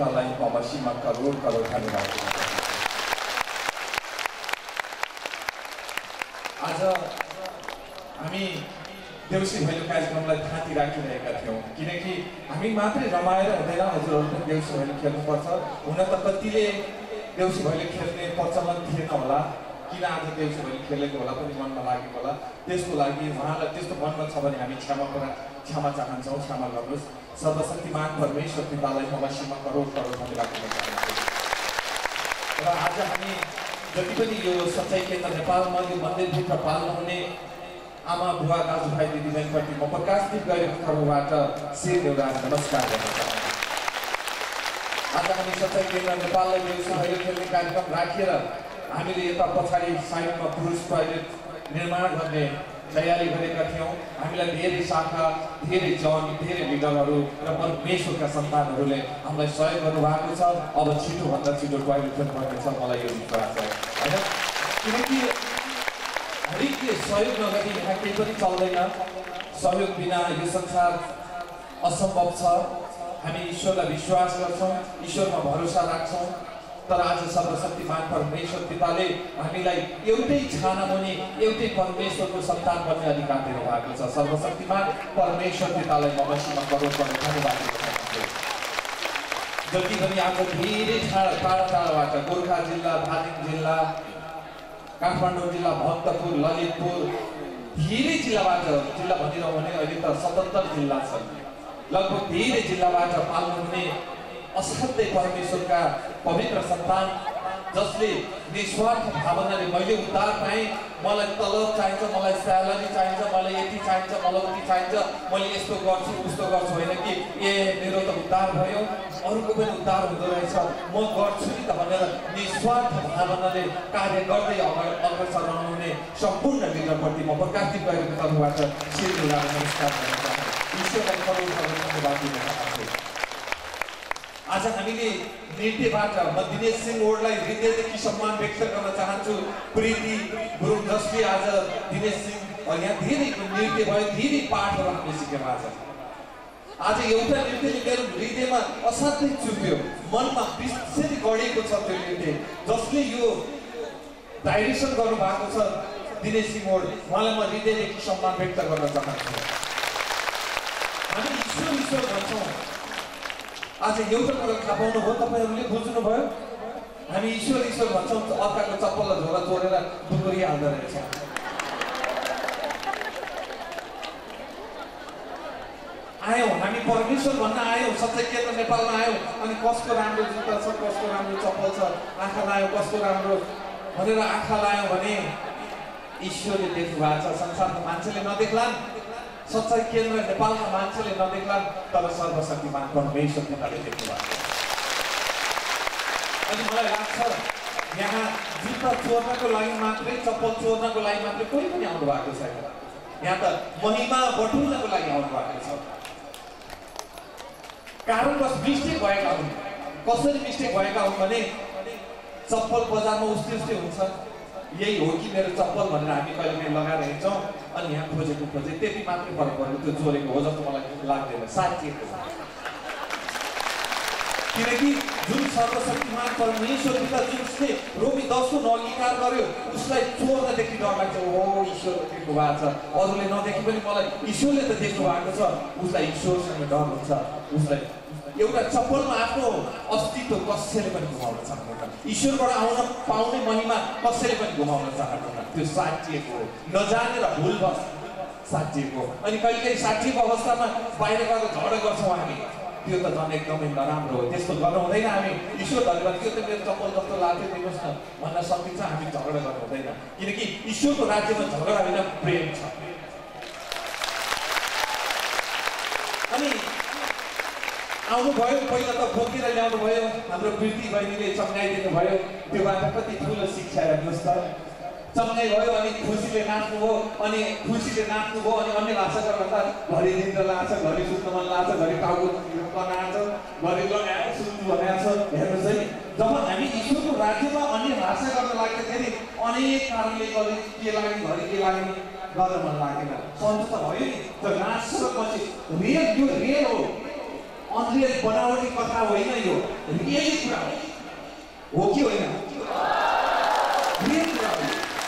पितालाई म मसीमा करोड करोड धन्यवाद दिन चाहन्छु। आज हामी देउसी भैलो कार्यक्रमलाई थाँती राखिरहेका थियौँ, किनकि हामी मात्रै रमाएर हुँदैन, हजुरहरू पनि देउसी भैलो खेल्नुपर्छ। हुन त कतिले देउसी भैलो खेल्ने प्रचलन थिएन होला, किन आज देउसी भैलो खेलेको होला पनि मनमा लागेको होला। त्यसको लागि उहाँलाई त्यस्तो मनमा छ भने हामी क्षमा चाहन्छौँ, क्षमा गर्नुहोस्। सर्वशक्तिमान परमेश्वर पितालाई म मसीमा करोड करोड धन्यवाद दिन चाहन्छु। र आज हामी जति पनि यो सच्चाइ केन्द्र नेपालमा यो मन्दिरभित्र पाल्न हुने आमा बुवा दाजुभाइ दिदीबहिनीप्रति म प्रकाशदीप गरेको तर्फबाट शिर एउटा नमस्कार गर्न चाहन्छु। आज हामी सच्चाइ केन्द्र नेपाललाई देउसी भैलो खेल्ने कार्यक्रम राखेर हामीले यता पछाडि साइडमा पुरुष टोयलेट निर्माण गर्ने तयारी गरेका थियौँ। हामीलाई धेरै शाखा, धेरै जन, धेरै लिडरहरू र परमेश्वरका सन्तानहरूले हामीलाई सहयोग गर्नुभएको छ। अब छिटोभन्दा छिटो टोयलेट पर्नेछ, मलाई यो विश्वास छ होइन, किनकि हरेकले सहयोग नगरी यहाँ केही पनि चल्दैन। सहयोग बिना यो संसार असम्भव छ। हामी ईश्वरलाई विश्वास गर्छौँ, ईश्वरमा भरोसा राख्छौँ। तर आज सर्वशक्तिमान परमेश्वर पिताले हामीलाई एउटै छाना मुनि एउटै परमेश्वरको सन्तान बन्ने अधिकार दिनुभएको छ। सर्वशक्तिमान परमेश्वर पितालाई म मसीमा करोड करोड धन्यवाद दिन चाहन्छु। जति पनि आज धेरै टाढा टाढाबाट गोर्खा जिल्ला, धादिङ जिल्ला, काठमाडौँ जिल्ला, भक्तपुर, ललितपुर, धेरै जिल्लाबाट, जिल्ला भनिरहँ भने अहिले त 77 जिल्ला छन्, लगभग धेरै जिल्लाबाट पाल्नुहुने असाध्यै परमेश्वरका पवित्र सन्तान, जसले निस्वार्थ भावनाले मैले उद्धार पाएँ, मलाई तलब चाहिन्छ, मलाई स्यालेरी चाहिन्छ, मलाई यति चाहिन्छ, मलाई उति चाहिन्छ, मैले यस्तो गर्छु उस्तो गर्छु होइन कि ए मेरो त उद्धार भयो, अरूको पनि उद्धार हुँदो रहेछ, म गर्छु नि त भनेर निस्वार्थ भावनाले कार्य गर्दै अग्रसर रहनुहुने सम्पूर्ण लिडरप्रति म प्रकाशित गरेको तर्फबाट शिर लगाएर नमस्कार गर्न चाहन्छु। ईश्वरलाई करोड करोड धन्यवाद दिन चाहन्छु। आज हामीले नृत्यबाट म दिनेश सिंह ओडलाई हृदयदेखि सम्मान व्यक्त गर्न चाहन्छु। प्रीति गुरुङ जसले आज दिनेश सिंह यहाँ धेरै नृत्य भयो, धेरै पाठहरू हामीले सिक्यौँ। आज एउटा नृत्यले मेरो हृदयमा असाध्यै चुप्यो, मनमा विशेष गढेको छ त्यो नृत्य, जसले यो डाइरेक्सन गर्नुभएको छ दिनेश सिंह ओड, उहाँलाई म हृदयदेखि सम्मान व्यक्त गर्न चाहन्छु। हामी ईश्वर भन्छौँ, आज एउटा कुरा थाहा पाउनुभयो, तपाईँहरूले बुझ्नुभयो, हामी ईश्वर भन्छौँ, अर्काको चप्पल र झोला चोरेर दुर्गरिहाल्दो रहेछ। आयौँ हामी परमेश्वर भन्न आयौँ, सच्चाइ केन्द्र नेपालमा आयौँ, अनि कसको राम्रो जुत्ता छ, कसको राम्रो चप्पल छ, आँखा लायौँ कस्तो राम्रो भनेर आँखा लायौँ भने ईश्वरले देख्नु भएको छ। संसारमा मान्छेले नदेख्लान्, सच्चाइ केन्द्र नेपालमा मान्छेले नदेख्लान्, तर सर्वशक्तिमान परमेश्वर पिताले देख्नु भएको छ। अनि मलाई लाग्छ यहाँ जुत्ता चोर्नको लागि मात्रै, चप्पल चोर्नको लागि मात्रै कोही पनि आउनु भएको छैन, यहाँ त महिमा बटुल्नको लागि आउनु भएको छ। कारणवश मिस्टेक भएका हुन्। कसरी मिस्टेक भएका हुन् भने चप्पल बजारमा उस्तै हुन्छ, यही हो कि मेरो चप्पल भनेर हामी कहिले काहीँ लगाएर हिँड्छौँ, अनि यहाँ खोजेको त्यति मात्रै फरक परेको, त्यो चोरेको हो जस्तो मलाई लाग्दैन, साँच्चिएको हो। किनकि जुन सर्वशक्तिमान परमेश्वर पिता जसले रोमी 10 को अंगीकार गर्यो, उसलाई चोर्नदेखि डर लाग्छ। ओ ईश्वरले देख्नु भएको छ, अरूले नदेखि पनि मलाई ईश्वरले त देख्नु भएको छ, उसलाई ईश्वरसँग डर हुन्छ। उसलाई एउटा चप्पलमा आफ्नो अस्तित्व कसैले पनि गुमाउन चाहँदैन, ईश्वरबाट आउन पाउने महिमा कसैले पनि गुमाउन चाहँदैन। त्यो साँच्चिएको हो, नजानेर भुलवश साँच्चिएको। अनि कहिलेकाहीँ साँच्चिएको अवस्थामा बाहिर गएर झगडा गर्छौँ हामी, त्यो त झन् एकदमै नराम्रो हो, त्यस्तो गर्नु हुँदैन। हामी ईश्वर धन्यवाद, त्यो त मेरो चप्पल जस्तो लाग्थ्यो दिनुहोस् न भन्न सकिन्छ, हामी झगडा गर्नु हुँदैन, किनकि ईश्वरको राज्यमा झगडा होइन, प्रेम छ। अनि आउनुभयो, पहिला त बोकेर ल्याउनु भयो, हाम्रो प्रीति बहिनीले चम्काइदिनु भयो, त्योबाट कति ठुलो शिक्षा हेर्नुहोस् त। चम्काइ भयो, अनि खुसीले नाच्नुभयो, अनि अन्य भाषा गर्दा घरि निन्द्रा लाग्छ, घरि सुत्न मन लाग्छ, घरि टाउको कनान्छ, घरि लगाएर सुत्नु भनेको छ। हेर्नुहोस् है, जब हामी ईश्वरको राज्यमा अन्य भाषा गर्न लाग्दाखेरि अनेक कारणले घरि के लाग्ने गर्न मन लागेन, सन्चो त भयो नि। त्यो नाचपछि रियल, यो रियल हो, अनरियल बनावटी कथा होइन यो, रियली कुरा हो कि होइन? रियल कुरा हो।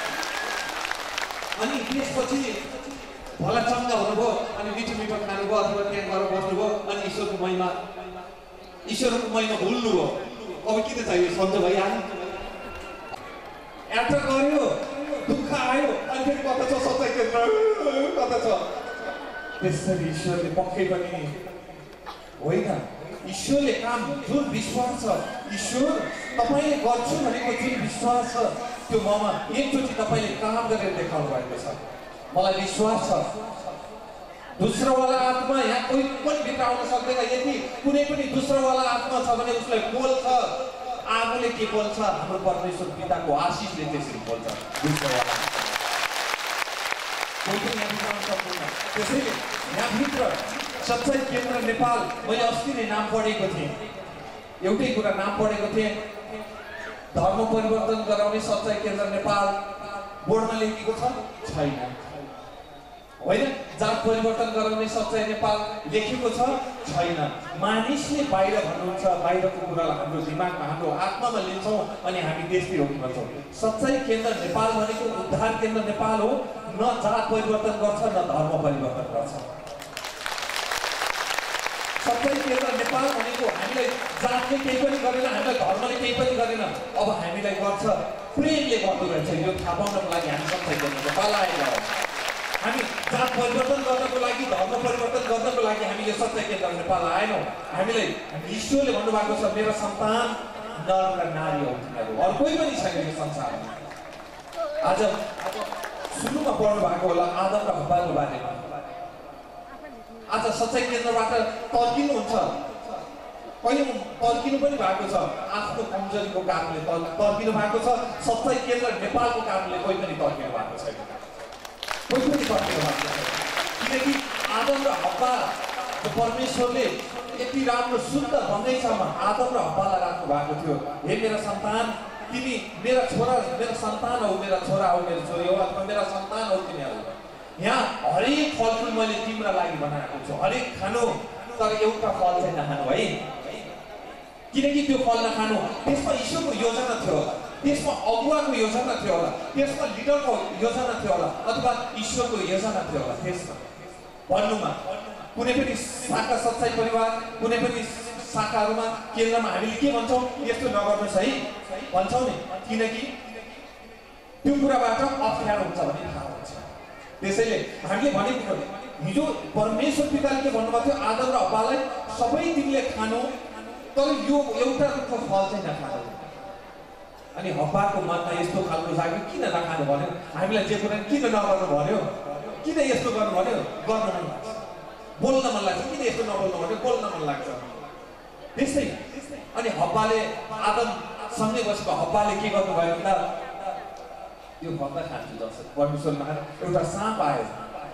अनि त्यसपछि भला चङ्गा हुनुभयो, अनि मिठो मिठो खानुभयो, अथवा त्यहाँ गएर बस्नुभयो, अनि ईश्वरको महिमा भुल्नुभयो। अब किन चाहियो? सन्चो भइहाल्यो, यात्रा गर्यो, दुःख आयो, अनि फेरि कता छ सच्चाइ केन्द्र, कता छ? त्यसरी ईश्वरले पक्कै पनि होइन। ईश्वरले काम जुन विश्वास छ, ईश्वर तपाईँले गर्छु भनेको जुन विश्वास छ त्यो ममा एकचोटि तपाईँले काम गरेर देखाउनु भएको छ। मलाई विश्वास छ दोस्रोवाला आत्मा यहाँ कोही पनि भित्र आउन सक्दैन। यदि कुनै पनि दोस्रोवाला आत्मा छ भने उसलाई बोल्छ, आगोले के बोल्छ? हाम्रो परमेश्वर पिताको आशिषले त्यसरी बोल्छ। दोस्रोवाला कोही पनि यहाँ भित्र आउन सक्दैन। त्यसैले यहाँभित्र सच्चाइ केन्द्र नेपाल, मैले अस्ति नै नाम पढेको थिएँ, एउटै कुरा नाम पढेको थिएँ, धर्म परिवर्तन गराउने सच्चाइ केन्द्र नेपाल बोर्डमा लेखिएको छ छैन, होइन? जात परिवर्तन गराउने सच्चाइ नेपाल लेखेको छ छैन। मानिसले बाहिर भन्नुहुन्छ, बाहिरको कुरालाई हाम्रो दिमागमा, हाम्रो आत्मामा लिन्छौँ, अनि हामी देशतिर भन्छौँ। सच्चाइ केन्द्र नेपाल भनेको उद्धार केन्द्र नेपाल हो। न जात परिवर्तन गर्छ, न धर्म परिवर्तन गर्छ। सच्चाइ केन्द्र नेपाल भनेको हामीलाई जातले केही पनि गरेन, हामीलाई धर्मले केही पनि गरेन, अब हामीलाई गर्छ प्रेमले गर्दो रहेछ। यो थाहा पाउनको लागि हामी सच्चाइ केन्द्र नेपाल आएका हौँ। हामी जात परिवर्तन गर्नको लागि, धर्म परिवर्तन गर्नको लागि हामीले सच्चाइ केन्द्र नेपाल आएनौँ। हामीलाई ईश्वरले भन्नुभएको छ, मेरो सन्तान नर र नारी हो तिनीहरू, अरू कोही पनि छैन यो संसारमा। आज सुरुमा पढ्नु भएको होला आदम र हव्वाको बारेमा। आज सच्चाइ केन्द्रबाट तर्किनुहुन्छ, कहिले तर्किनु पनि भएको छ, आफ्नो कमजोरीको कारणले तर्किनु भएको छ। सच्चाइ केन्द्र नेपालको कारणले कोही पनि तर्किनु भएको छैन, कोही पनि तर्किनु भएको छैन। किनकि आदम र हव्वा परमेश्वरले यति राम्रो सुन्दर बगैँचामा आदम र हव्वालाई राख्नु भएको थियो। हे मेरा सन्तान, तिमी मेरा छोरा, मेरा सन्तान हौ, मेरा छोरा हौ, मेरो छोरी हो, अथवा मेरा सन्तान हौ तिमीहरू। यहाँ हरेक फलफुल मैले तिम्रो लागि बनाएको छु, हरेक खानु, तर एउटा फल चाहिँ नखानु है। किनकि त्यो फल नखानु, त्यसमा ईश्वरको योजना थियो होला, त्यसमा अगुवाको योजना थियो होला, त्यसमा लिडरको योजना थियो होला, अथवा ईश्वरको योजना थियो होला। त्यसमा भन्नुमा कुनै पनि शाखा सच्चाइ परिवार, कुनै पनि शाखाहरूमा, केन्द्रमा हामीले के भन्छौँ? यस्तो नगर्नुहोस् है भन्छौँ नि, किनकि त्यो कुराबाट अप्ठ्यारो हुन्छ भन्ने थाहा हुन्छ। त्यसैले हामीले भनेको हिजो परमेश्वर पिताले के भन्नुभएको थियो? आदम र हव्वालाई सबै तिमीले खानु, तर यो एउटा रुखको फल चाहिँ नखानु। अनि हव्वाको मनमा यस्तो खालको लाग्यो, किन नखानु भन्यो? हामीलाई जे कुरा किन नगर्नु भन्यो? किन यस्तो गर्नु भन्यो? गर्न मन लाग्छ, बोल्न मन लाग्छ। किन यस्तो नबोल्नु भन्यो? बोल्न मन लाग्छ। त्यस्तै अनि हव्वाले, आदम सँगै बसेको हव्वाले के गर्नुभयो भन्दा यो फल खान्छु जस्तो परमेश्वरमा एउटा साँप आयो,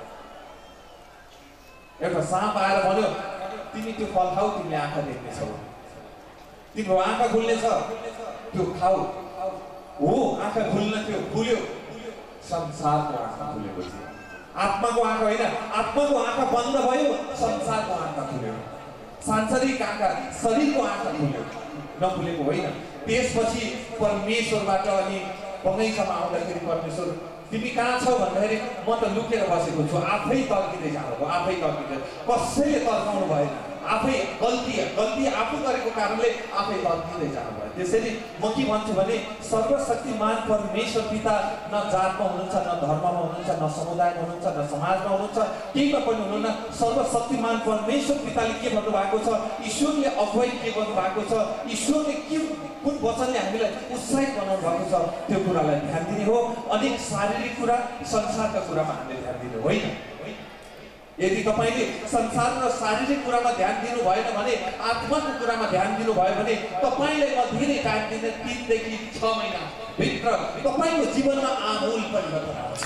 एउटा साँप आएर भन्यो, तिमी त्यो फल खाऊ, तिमीले आँखा देख्नेछौ, तिम्रो आँखा खुल्नेछ, त्यो खाऊ। हो, आँखा खुल्न थियो, खुल्यो, संसारको आँखा खुलेको थियो। आत्माको आँखा होइन, आत्माको आँखा बन्द भयो, संसारको आँखा खुल्यो। सांसारिक आँखा, शरीरको आँखा खुल्यो, नखुलेको होइन। त्यसपछि परमेश्वरबाट अनि बगैँचामा आउँदाखेरि परमेश्वर, तिमी कहाँ छौ भन्दाखेरि म त लुकेर बसेको छु, आफै तर्किँदै जानुभयो, आफै तर्किँदै, कसैले तर्काउनु भएन, आफै गल्ती आफू गरेको कारणले आफै तर्किँदै जानुभयो। त्यसैले म के भन्छु भने सर्वशक्तिमान परमेश्वर पिता न जातमा हुनुहुन्छ, न धर्ममा हुनुहुन्छ, न समुदायमा हुनुहुन्छ, न समाजमा हुनुहुन्छ, केहीमा पनि हुनुहुन्न। सर्वशक्तिमान परमेश्वर पिताले के भन्नुभएको छ? ईश्वरले अगुवाई के गर्नुभएको छ? ईश्वरले के कुन वचनले हामीलाई उत्साहित बनाउनु भएको छ? त्यो कुरालाई ध्यान दिने हो। अनेक शारीरिक कुरा, संसारका कुरामा हामीले ध्यान दिनु होइन। यदि तपाईँले संसार र शारीरिक कुरामा ध्यान दिनु भएन भने, आत्माको कुरामा ध्यान दिनु भयो भने तपाईँलाई म धेरै टाइम दिने 3 देखि 6 महिना भित्र तपाईँको जीवनमा आमूल परिवर्तन आउँछ।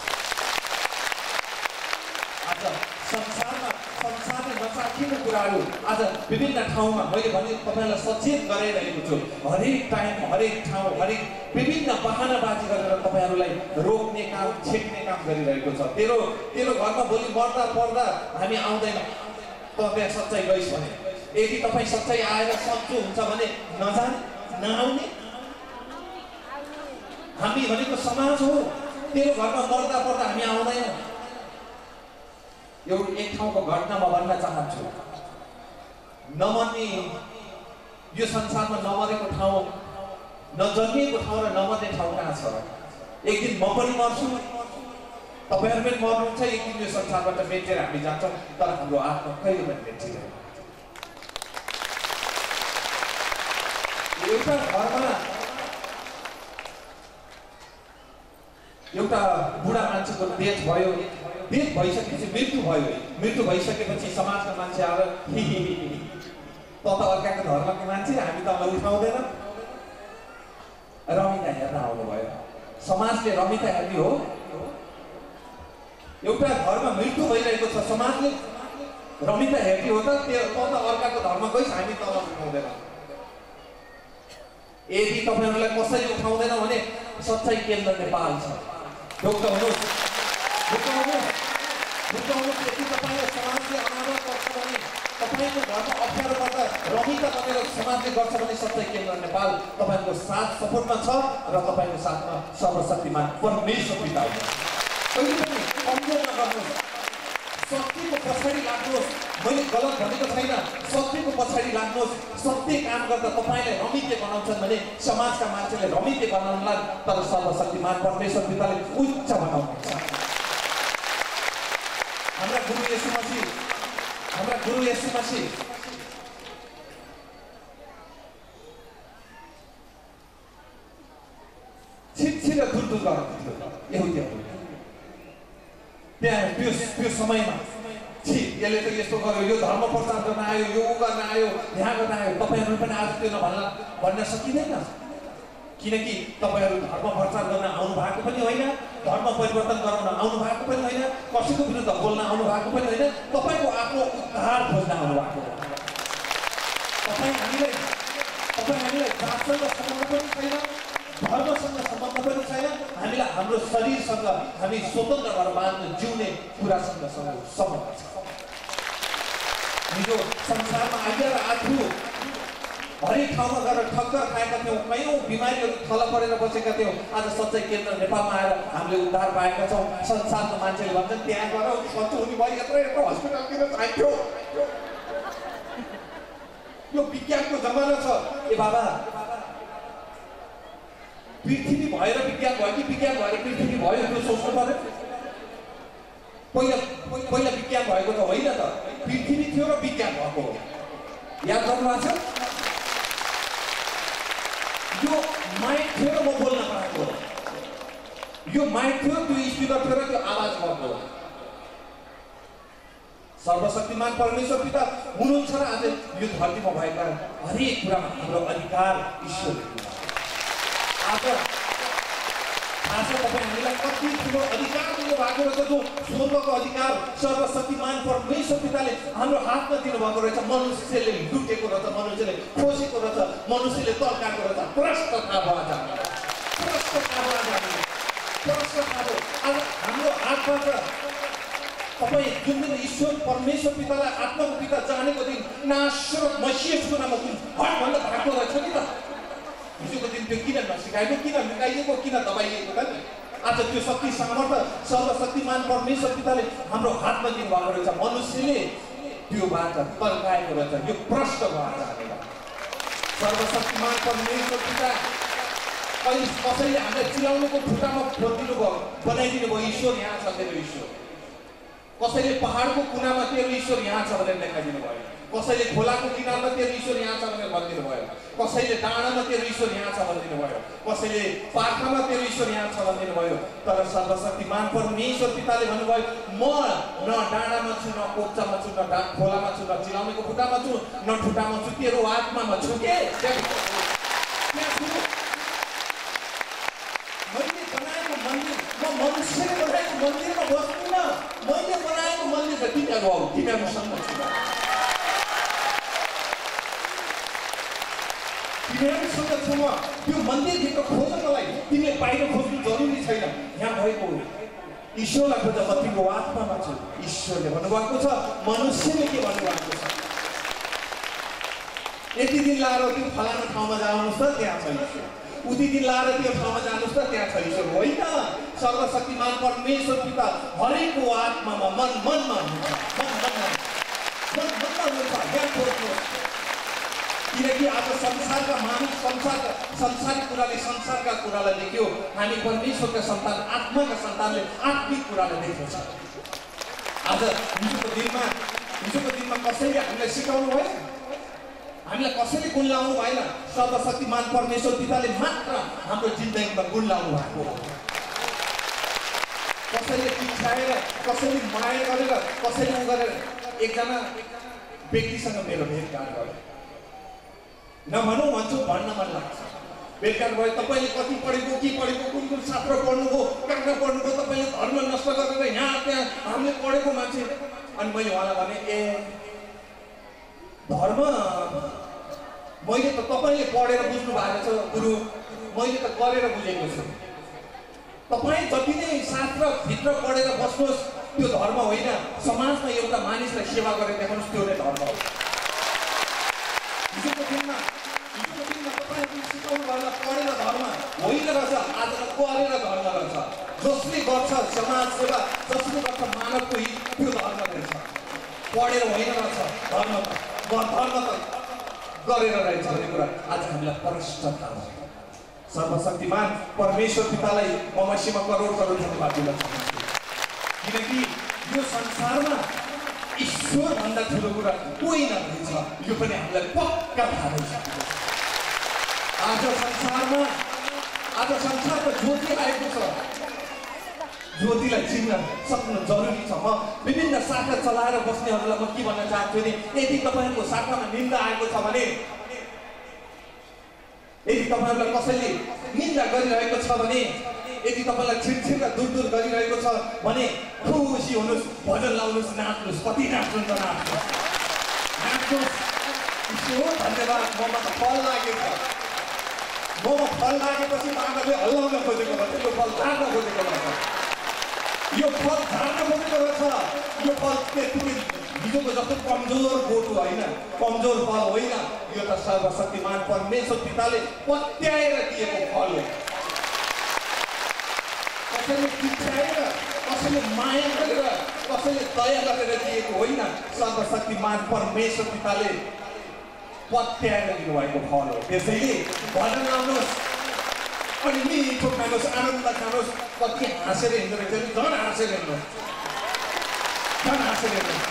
आज संसारले नचाखिने कुराहरू आज विभिन्न ठाउँमा मैले भने तपाईँलाई सचेत गराइरहेको छु। हरेक टाइम, हरेक ठाउँ, हरेक विभिन्न बहानाबाजी गरेर तपाईँहरूलाई रोक्ने काम, छेक्ने काम गरिरहेको छ। तेरो घरमा भोलि मर्दा पर्दा हामी आउँदैन, तपाईँ सच्चाइ गइस् भने यदि तपाईँ सच्चाइ आएर सच्चो हुन्छ भने नजाने नआउने हामी भनेको समाज हो। तेरो घरमा मर्दा पर्दा हामी आउँदैनौँ। एउटा एक ठाउँको घटना म भन्न चाहन्छु। नमर्ने यो संसारमा नमरेको ठाउँ, नजन्मिएको ठाउँ र नमर्ने ठाउँ कहाँ छ? एक दिन म पनि मर्छु, तपाईहरु पनि मर्नुहुन्छ, एक दिन यो संसारबाट मेटेर हामी जान्छौँ, तर हाम्रो आत्मा कहिले पनि मेटिँदैन। एउटा घरमा एउटा बुढा मान्छेको डेथ भयो, डेथ भइसकेपछि मृत्यु भयो। मृत्यु भइसकेपछि समाजका मान्छे आएर त अर्काको धर्मको मान्छे, हामी तँलाई उठाउँदैन, रमिता हेर्न आउनुभयो। समाजले रमिता हेर्ने हो? एउटा घरमा मृत्यु भइरहेको छ, समाजले रमिता हेर्ने हो त? त अर्काको धर्म गइस, हामी तँलाई उठाउँदैन। यदि तपाईहरुलाई कसैले उठाउँदैन भने सच्चाइ केन्द्र नेपाल छ। ढुक्क हुनुहोस्, ढुक्क हुनुहोस्, ढुक्क हुनुहोस्। यदि तपाईलाई समाजले अनादर गर्छ भने, तपाईको घरमा अप्ठ्यारो पर्दा रमिता बनेर समाजले गर्छ भने सच्चाइ केन्द्र नेपाल तपाईको साथ सपोर्टमा छ र तपाईको साथमा सर्वशक्तिमान परमेश्वर पिता हुनुहुन्छ। कहिले पनि कमजोर नगर्नुहोस्, सत्यको पछाडि लाग्नुहोस्। मैले गलत भनेको छैन, सत्यको पछाडि लाग्नुहोस्। सत्य काम गर्दा तपाईलाई रमिते बनाउँछन् भने समाजका मान्छेले रमिते बनाउनला, तर सर्वशक्तिमान परमेश्वर पिताले उच्च बनाउनुहुन्छ। हाम्रा गुरु येशू मसीह, हाम्रा गुरु येशू मसीह छिटछिटो दूर गर्नुहुन्थ्यो यहुदीहरू। त्यहाँ त्यो समयमा यसले त यस्तो गर्यो, यो धर्म प्रचार गर्न आयो, यो गर्न आयो, यहाँ गर्न आयो। तपाईहरु पनि आज त्यो भन्न सकिँदैन, किनकि तपाईहरु धर्म प्रचार गर्न आउनु भएको पनि होइन, धर्म परिवर्तन गराउन आउनु भएको पनि होइन, कसैको विरुद्ध बोल्न आउनु भएको पनि होइन, तपाईको आफ्नो उद्धार खोज्न आउनु भएको हो। तपाईँ हामीलाई जातसँग सम्बन्ध पनि छैन, धर्मसँग सम्बन्ध पनि छैन, हामीलाई हाम्रो शरीरसँग हामी स्वतन्त्र भएर बाँच्न जिउने कुरासँग सम्बन्ध छ। हिजो संसारमा आइएर आफू हरेक ठाउँमा गएर ठक्कर खाएका थियौँ, कयौँ बिमारीहरू थला परेर बसेका थियौँ। आज सच्चाइ केन्द्र नेपालमा आएर हामीले उद्धार पाएका छौँ। संसारको मान्छेले भन्छन् त्यहाँ गएर सच्चो हुने भयो, यत्रो हस्पिटल किन चाहिन्थ्यो? यो विज्ञानको जमाना छ। ए बाबा, पृथ्वी भएर विज्ञान भयो कि विज्ञान भएर पृथ्वी भयो, त्यो सोच्नु पर्यो। पहिला विज्ञान भएको त होइन त, पृथ्वी थियो र विज्ञान भएको हो। याद गर्नुभएको छ? यो माइक थियो र म बोल्न पाएको हो, यो माइक थियो, त्यो स्पिकर थियो र त्यो आवाज भएको हो। सर्वशक्तिमान परमेश्वर पिता हुनुहुन्छ र आज यो धरतीमा भएका हरेक कुरामा हाम्रो अधिकार ईश्वरले दिनुहुन्छ। आज तपाईँ हामीलाई कति ठुलो अधिकार दिनुभएको रहेछ, जो स्वर्गको अधिकार सर्वशक्तिमान परमेश्वर पिताले हाम्रो हातमा दिनुभएको रहेछ। मनुष्यले लुटेको रहेछ, मनुष्यले खोसेको रहेछ, मनुष्यले तर्काएको रहेछ। प्रष्ट थाहा भयो आज, प्रष्ट थाहा भयो आज, प्रष्ट थाहा भयो। आज हाम्रो हातबाट तपाईँ जुन दिन ईश्वर परमेश्वर पितालाई आत्माको पिता जानेको दिन नासरत मसीहको नाममा जुन हटभन्दा भाग्दो रहेछ नि त, हिजोको दिन त्यो किन नसिकाएको, किन लुकाइएको, किन दबाइएको त? आज त्यो शक्ति सामर्थ्य सर्वशक्तिमान परमेश्वर पिताले हाम्रो हातमा दिनुभएको रहेछ। मनुष्यले त्योबाट तर्काएको रहेछ, यो प्रष्ट भयो आज हामीलाई। सर्वशक्तिमान परमेश्वर पिता कसैले हामीलाई चिलाउनुको खुट्टामा खोलिदिनु भयो, बनाइदिनु भयो, ईश्वर यहाँ छ तेरो ईश्वर। कसैले पहाडको कुनामा तेरो ईश्वर यहाँ छ भनेर देखाइदिनु भयो, कसैले खोलाको किनारमा तेरो ईश्वर यहाँ छ भनेर भनिदिनु भयो, कसैले डाँडामा तेरो ईश्वर यहाँ छ भनिदिनु भयो, कसैले पाखामा तेरो ईश्वर यहाँ छ भनिदिनु भयो। तर सर्वशक्तिमान परमेश्वर पिताले भन्नुभयो, म न डाँडामा छु, न कोप्चामा छु, न खोलामा छु, न चिलाउनेको खुट्टामा छु, न ठुटामा छु, तेरो आत्मामा छु के? मैले बनाएको मन्दिर, म मनुष्यले बनाएको मन्दिरमा बस्दिनँ, मैले बनाएको मन्दिर त तिमीहरू हौ, तिमीहरूसँग छु। तिमीहरूसँग छु म। त्यो मन्दिरभित्र खोज्नलाई तिमीले बाहिर खोज्नु जरुरी छैन, यहाँ भएको ईश्वरलाई खोज, म तिम्रो आत्मामा छु। ईश्वरले भन्नुभएको छ, मनुष्यले के भन्नुभएको छ? यति दिन लाएर त्यो फलाना ठाउँमा जानुहोस् त त्यहाँ छ ईश्वर, उति दिन लाएर त्यो ठाउँमा जानुहोस् त त्यहाँ छ ईश्वर होइन। सर्वशक्तिमान परमेश्वर पिता हरेकको आत्मामा मनमा हुन्छ यहाँ खोज्नुहोस्। किनकि आज संसारका मानिस संसारिक कुराले संसारका कुरालाई देख्यो, हामी परमेश्वरका सन्तान आत्माका सन्तानले आत्मिक कुरालाई देख्दछ। आज हिजोको दिनमा कसैले हामीलाई सिकाउनु भएन, हामीलाई कसैले गुण लाउनु भएन। सर्वशक्तिमान परमेश्वर पिताले मात्र हाम्रो जिन्दगीमा गुण लाउनु भएको हो। कसैले पिछाएर, कसैले माया गरेर, कसैले उ गरेर। एकजना व्यक्तिसँग मेरो भेटघाट गर्यो, नभनौँ भन्छु, भन्न मन लाग्छ। भेटघाट भयो, तपाईँले कति पढेको, के पढेको, कुन कुन शास्त्र पढ्नुभयो, कहाँ पढ्नुभयो, तपाईँले धर्म नष्ट गरेर यहाँ त्यहाँ हामीले पढेको मान्छे। अनि मैले उहाँलाई भने ए धर्म मैले त तपाईँले पढेर बुझ्नु भएको छ गुरु, मैले त गरेर बुझेको छु। तपाईँ जति नै शास्त्रभित्र पढेर बस्नुहोस् त्यो धर्म होइन। समाजमा एउटा मानिसलाई सेवा गरेर देखाउनुहोस्, त्यो नै धर्म हो। हिजोको दिनमा तपाईँहरूले सिकाउनु भयो पढेर धर्म होइन रहेछ, आज गरेर धर्म रहेछ। जसले गर्छ समाज सेवा, जसले गर्छ मानवको हित, त्यो धर्म रहेछ। पढेर होइन रहेछ धर्म त गरेर रहेछ भन्ने कुरा आज हामीलाई प्रष्ट थाहा भयो। सर्वशक्तिमान परमेश्वर पितालाई मसीमा करोड धन्यवाद दिन चाहन्छु। किनकि यो संसारमा ईश्वर भन्दा ठुलो कुरा कोही नरहेछ, यो पनि हामीलाई पक्का थाहा भइसकेको छ। आज संसारमा ज्योति आएको छ, ज्योतिलाई चिन्न सक्नु जरुरी छ। म विभिन्न शाखा चलाएर बस्नेहरूलाई म के भन्न चाहन्छु भने, यदि तपाईँहरूको शाखामा निन्दा आएको छ भने, यदि तपाईँहरूलाई कसैले निन्दा गरिरहेको छ भने, यदि तपाईँलाई छिटछिट दूर गरिरहेको छ भने खुसी हुनुहोस्, भजन लाउनुहोस्, नाच्नुहोस्। कति नाच्नुहुन्छ नाच्नुहोस्। धन्यवाद। ममा फल लागेको छ, ममा फल लागेपछि आमाले हल्लाउन खोजेको भन्छ, यो फल झार्न खोजेको भन्छ, यो फल झार्न खोजेको रहेछ। यो फल त्यति हिजोको जस्तो कमजोर बोटो होइन, कमजोर फल होइन, यो त सर्वशक्तिमान परमेश्वर पिताले पत्याएर दिएको फल हो। कसैले पिछाएर, कसैले माया गरेर, कसैले दया गरेर दिएको होइन, सर्वशक्तिमान परमेश्वर पिताले पत्याएर दिनुभएको फल हो। त्यसैले भजन लाउनुहोस् अनि मिठो खानुहोस्, आनन्द खानुहोस्। कति हाँसेर हिँड्दो रहेछ, झन् हाँसेर हिँड्नुहोस्, झन् हाँसेर हिँड्नुहोस्।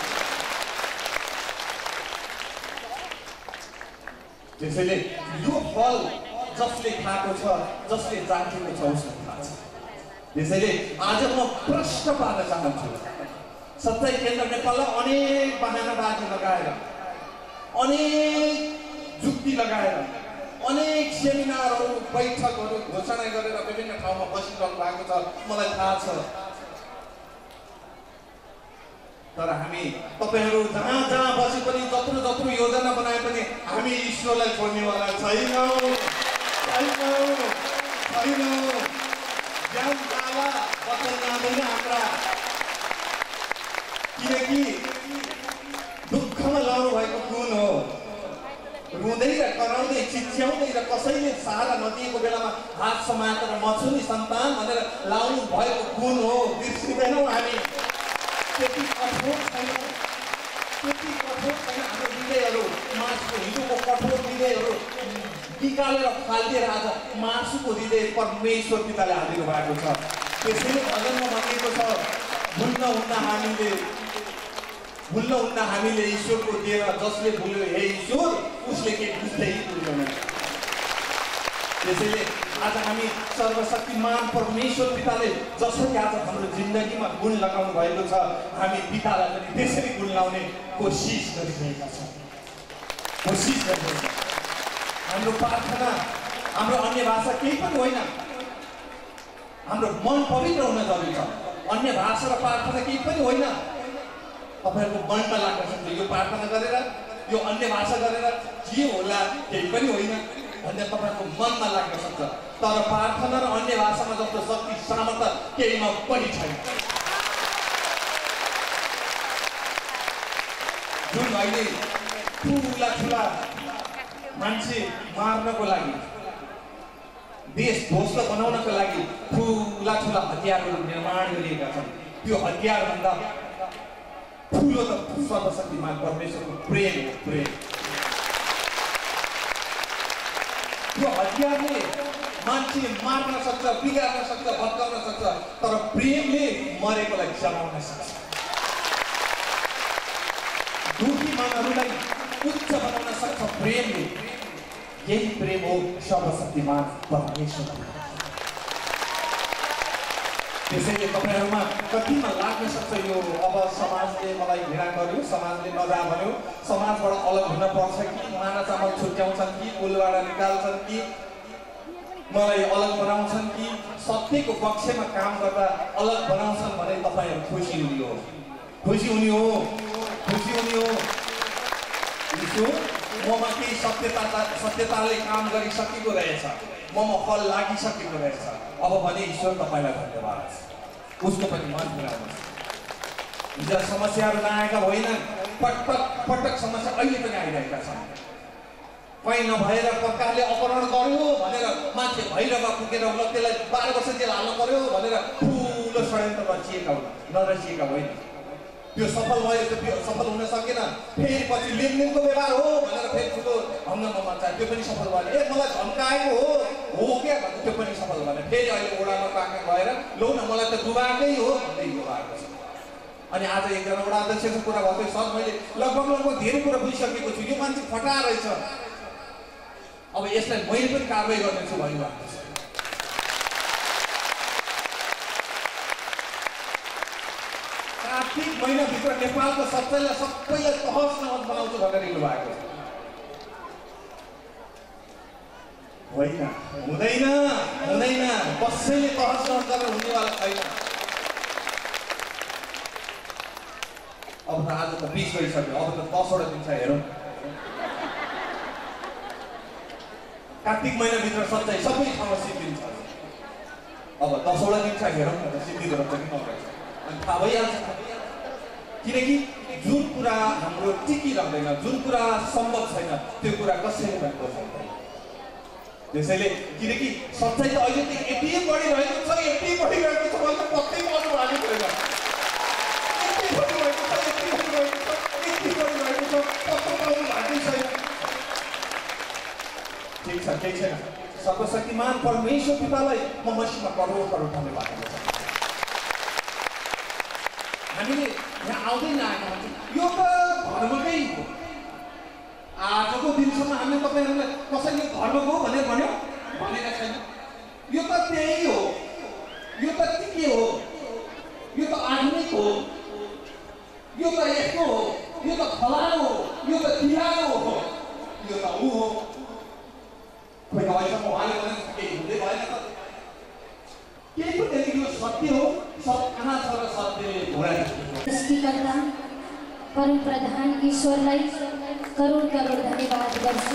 त्यसैले यो फल जसले खाएको छ, जसले जानेको छ उसले थाहा छ। त्यसैले आज म प्रश्न पार्न चाहन्छु, सच्चाइ केन्द्र नेपाललाई अनेक बहानाबाजी लगाएर, अनेक जुक्ति लगाएर, अनेक सेमिनारहरू, बैठकहरू घोषणा गरेर विभिन्न ठाउँमा बसिरहनु भएको छ, मलाई थाहा छ। तर हामी तपाईँहरू जहाँ जहाँ बसे पनि, जत्रो योजना बनाए पनि हामी ईश्वरलाई छोड्नेवाला छैनौँ। ज्ञान जाला वचन जाँदैन हाम्रा। किनकि दुःखमा लाउनु भएको गुण हो। रुँदै र कराउँदै, चिच्याउँदै र कसैले सहारा नदिएको बेलामा हात समातेर म छु नि सन्तान भनेर लाउनु भएको गुण हो। बिर्सिँदैनौँ हामी। त्यति कठोर छैन हाम्रो हृदयहरू। मासुको हिजोको कठोर हृदयहरू निकालेर फालिदिएर आज मासुको हृदय परमेश्वर पिताले हालिदिनु भएको छ। त्यसैले भजनमा भनिएको छ, भुल्न हुन्न हामीले ईश्वरको दिएर, जसले भुल्यो हे ईश्वर उसले के बुझ्दै भुल्दैन। त्यसैले आज हामी सर्वशक्तिमान परमेश्वर पिताले जसरी आज हाम्रो जिन्दगीमा गुण लगाउनु भएको छ, हामी पितालाई पनि त्यसरी गुण लाउने कोसिस गरिरहेका छौँ। हाम्रो प्रार्थना, हाम्रो अन्य भाषा केही पनि होइन, हाम्रो मन पवित्र हुन जरुरी छ। अन्य भाषा र प्रार्थना केही पनि होइन। तपाईँहरूको मनमा लाग्न सक्छ यो प्रार्थना गरेर, यो अन्य भाषा गरेर के होला, केही पनि होइन भन्ने तपाईँको मनमा लाग्न सक्छ। तर प्रार्थना र अन्य भाषामा जस्तो शक्ति सामर्थ्य केहीमा पनि छैन। जुन अहिले ठुला मान्छे मार्नको लागि, देश ध्वस्त बनाउनको लागि ठुला ठुला हतियारहरू निर्माण गरिएका छन्। त्यो हतियारभन्दा ठुलो त सर्वशक्तिमान परमेश्वरको प्रेम हो। प्रेम, त्यो हतियारले मान्छे मार्न सक्छ, बिगार्न सक्छ, भत्काउन सक्छ, तर प्रेमले मरेकोलाई जगाउन सक्छ। दुखी मनहरूलाई उच्च बनाउन सक्छ प्रेमले। यही प्रेम हो सर्वशक्तिमान परमेश्वर। त्यसैले तपाईहरुमा कतिमा लाग्न सक्छ यो अब समाजले मलाई घृणा गर्यो, समाजले नजा भन्यो, समाजबाट अलग हुन पर्छ कि माना चामल छुट्याउँछन् कि कुलबाट निकाल्छन् कि मलाई अलग बनाउँछन् कि सत्यको पक्षमा काम गर्दा अलग बनाउँछन् भने तपाईहरु खुसी हुने हो, खुसी हुने हो, खुसी हुने हो। ईश्वर ममा केही सत्यताले काम गरिसकेको रहेछ, ममा फल लागिसकेको रहेछ। अब भने ईश्वर तपाईलाई धन्यवाद, उसको पनि मन पुराउनुहोस्। हिजो समस्याहरू नआएका होइनन्, पटक पटक समस्या अहिले पनि आइरहेका छन्। कहीँ नभएर सरकारले अपहरण गर्यो भनेर मान्छे भैरवा पुगेर त्यसलाई 12 वर्ष जेल हाल्नु पर्यो भनेर ठुलो षड्यन्त्र रचिएका हुन्, नरचिएका होइन। त्यो सफल भयो, त्यो सफल हुन सकेन। फेरि पछि लेनदेनको व्यवहार हो भनेर फेरि ठुलो हङ्गामा मच्चा, त्यो पनि सफल भएन। मलाई धम्काएको हो क्या भन्दा त्यो पनि सफल भएन। फेरि अहिले ओडामा काका गएर लौ न मलाई त डुबाएकै हो भन्दै यो भएको छ। अनि आज एकजना वडा अध्यक्षको कुरा भएको सर, मैले लगभग धेरै कुरा बुझिसकेको छु, यो मान्छे फटा रहेछ, अब यसलाई मैले पनि कारबाही गर्नेछु भन्नुभएको छ। कार्तिक महिनाभित्र नेपालको सच्चाइलाई सबैलाई तहस नहस बनाउँछु भनेर हिँड्नु भएको छ। होइन, हुँदैन हुँदैन, कसैले तहस नहस गरेर हुनेवाला छैन। अब त आज त 20 गइसक्यो, अब त 10 वटा दिन छ। हेरौँ कार्तिक महिनाभित्र सच्चाइ सबै ठाउँमा सिद्धिन्छ। अब 10 वटा दिन छ, हेरौँ न त सिद्धिँदो रहेछ कि नरहेछ, अनि थाहा भइहाल्छ। किनकि जुन कुरा हाम्रो टिकिरहँदैन, जुन कुरा सम्भव छैन, त्यो कुरा कसैले पनि बोल्दैन। त्यसैले किनकि सच्चाइ त अहिले त यति बढिरहेको छ, यति बढिरहेको छ, मलाई त पत्तै पाउनु भएको छैन। यति बढिरहेको छ, यति बढिरहेको छ, यति बढिरहेको छ, पत्तो पाउनु भएको छैन। ठिक छ, केही छैन। सर्वशक्तिमान परमेश्वर पितालाई म मसीमा करोड करोड धन्यवाद दिन्छु। हामीले यहाँ आउँदैन आएका मान्छे, यो त धर्मकै हो। आजको दिनसम्म हामीले तपाईहरुलाई कसैले धर्मको हो भनेर भन्यो भनेका छैन। यो त त्यही हो, यो त के हो, यो त आधुनिक हो, यो त यस्तो हो, यो त फलानो हो, यो त तिहानो हो, यो त ऊ हो। खोइ अहिलेसम्म उहाँले भने केही हुँदै भएन त। केही पनि यो सत्य हो, सब कहाँ छ र सत्यले घोडाइ। सृष्टिकर्ता परम प्रधान ईश्वरलाई करोड करोड धन्यवाद गर्छु।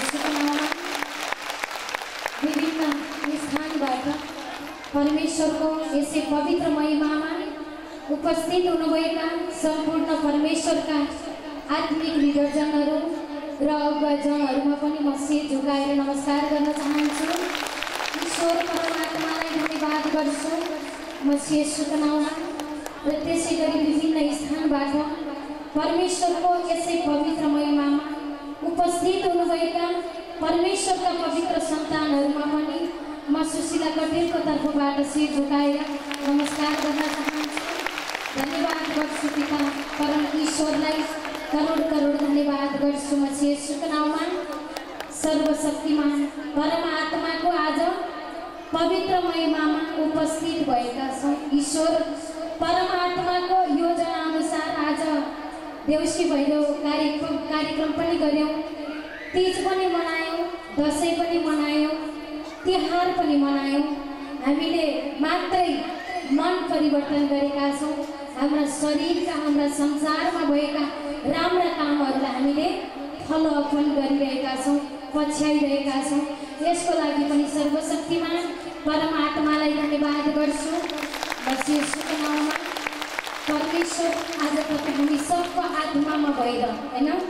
विभिन्न स्थानबाट परमेश्वरको यसै पवित्र महिमामा उपस्थित हुनुभएका सम्पूर्ण परमेश्वरका आत्मिक लिडरजनहरू र अगुवाजनहरूमा पनि म शिर झुकाएर नमस्कार गर्न चाहन्छु। ईश्वर परमात्मालाई धन्यवाद गर्छु म यसुको नाउँमा। र त्यसै गरी विभिन्न स्थानबाट परमेश्वरको यसै पवित्र महिमामा उपस्थित हुनुभएका परमेश्वरका पवित्र सन्तानहरूमा पनि म सुशीला कटेलको तर्फबाट शिर झुकाएर नमस्कार गर्न चाहन्छु। धन्यवाद गर्छु पिता परम ईश्वरलाई करोड करोड धन्यवाद गर्छु म यसुको नाउँमा। सर्वशक्तिमान परमात्माको आज पवित्र महिमामा उपस्थित भएका छौँ। ईश्वर परमात्माको योजना अनुसार आज देउसी भैलो कार्यक्रम पनि गऱ्यौँ, तीज पनि मनायौँ, दसैँ पनि मनायौँ, तिहार पनि मनायौँ। हामीले मात्रै मन परिवर्तन गरेका छौँ। हाम्रा शरीरका, हाम्रा संसारमा भएका राम्रा कामहरूलाई हामीले फलोअर्पण गरिरहेका छौँ, पछ्याइरहेका छौँ। यसको लागि पनि सर्वशक्तिमान परमात्मालाई धन्यवाद गर्छु। यसुको नाउँमा परमेश्वर आज तपाईँ हामी सबको आत्मामा भएर होइन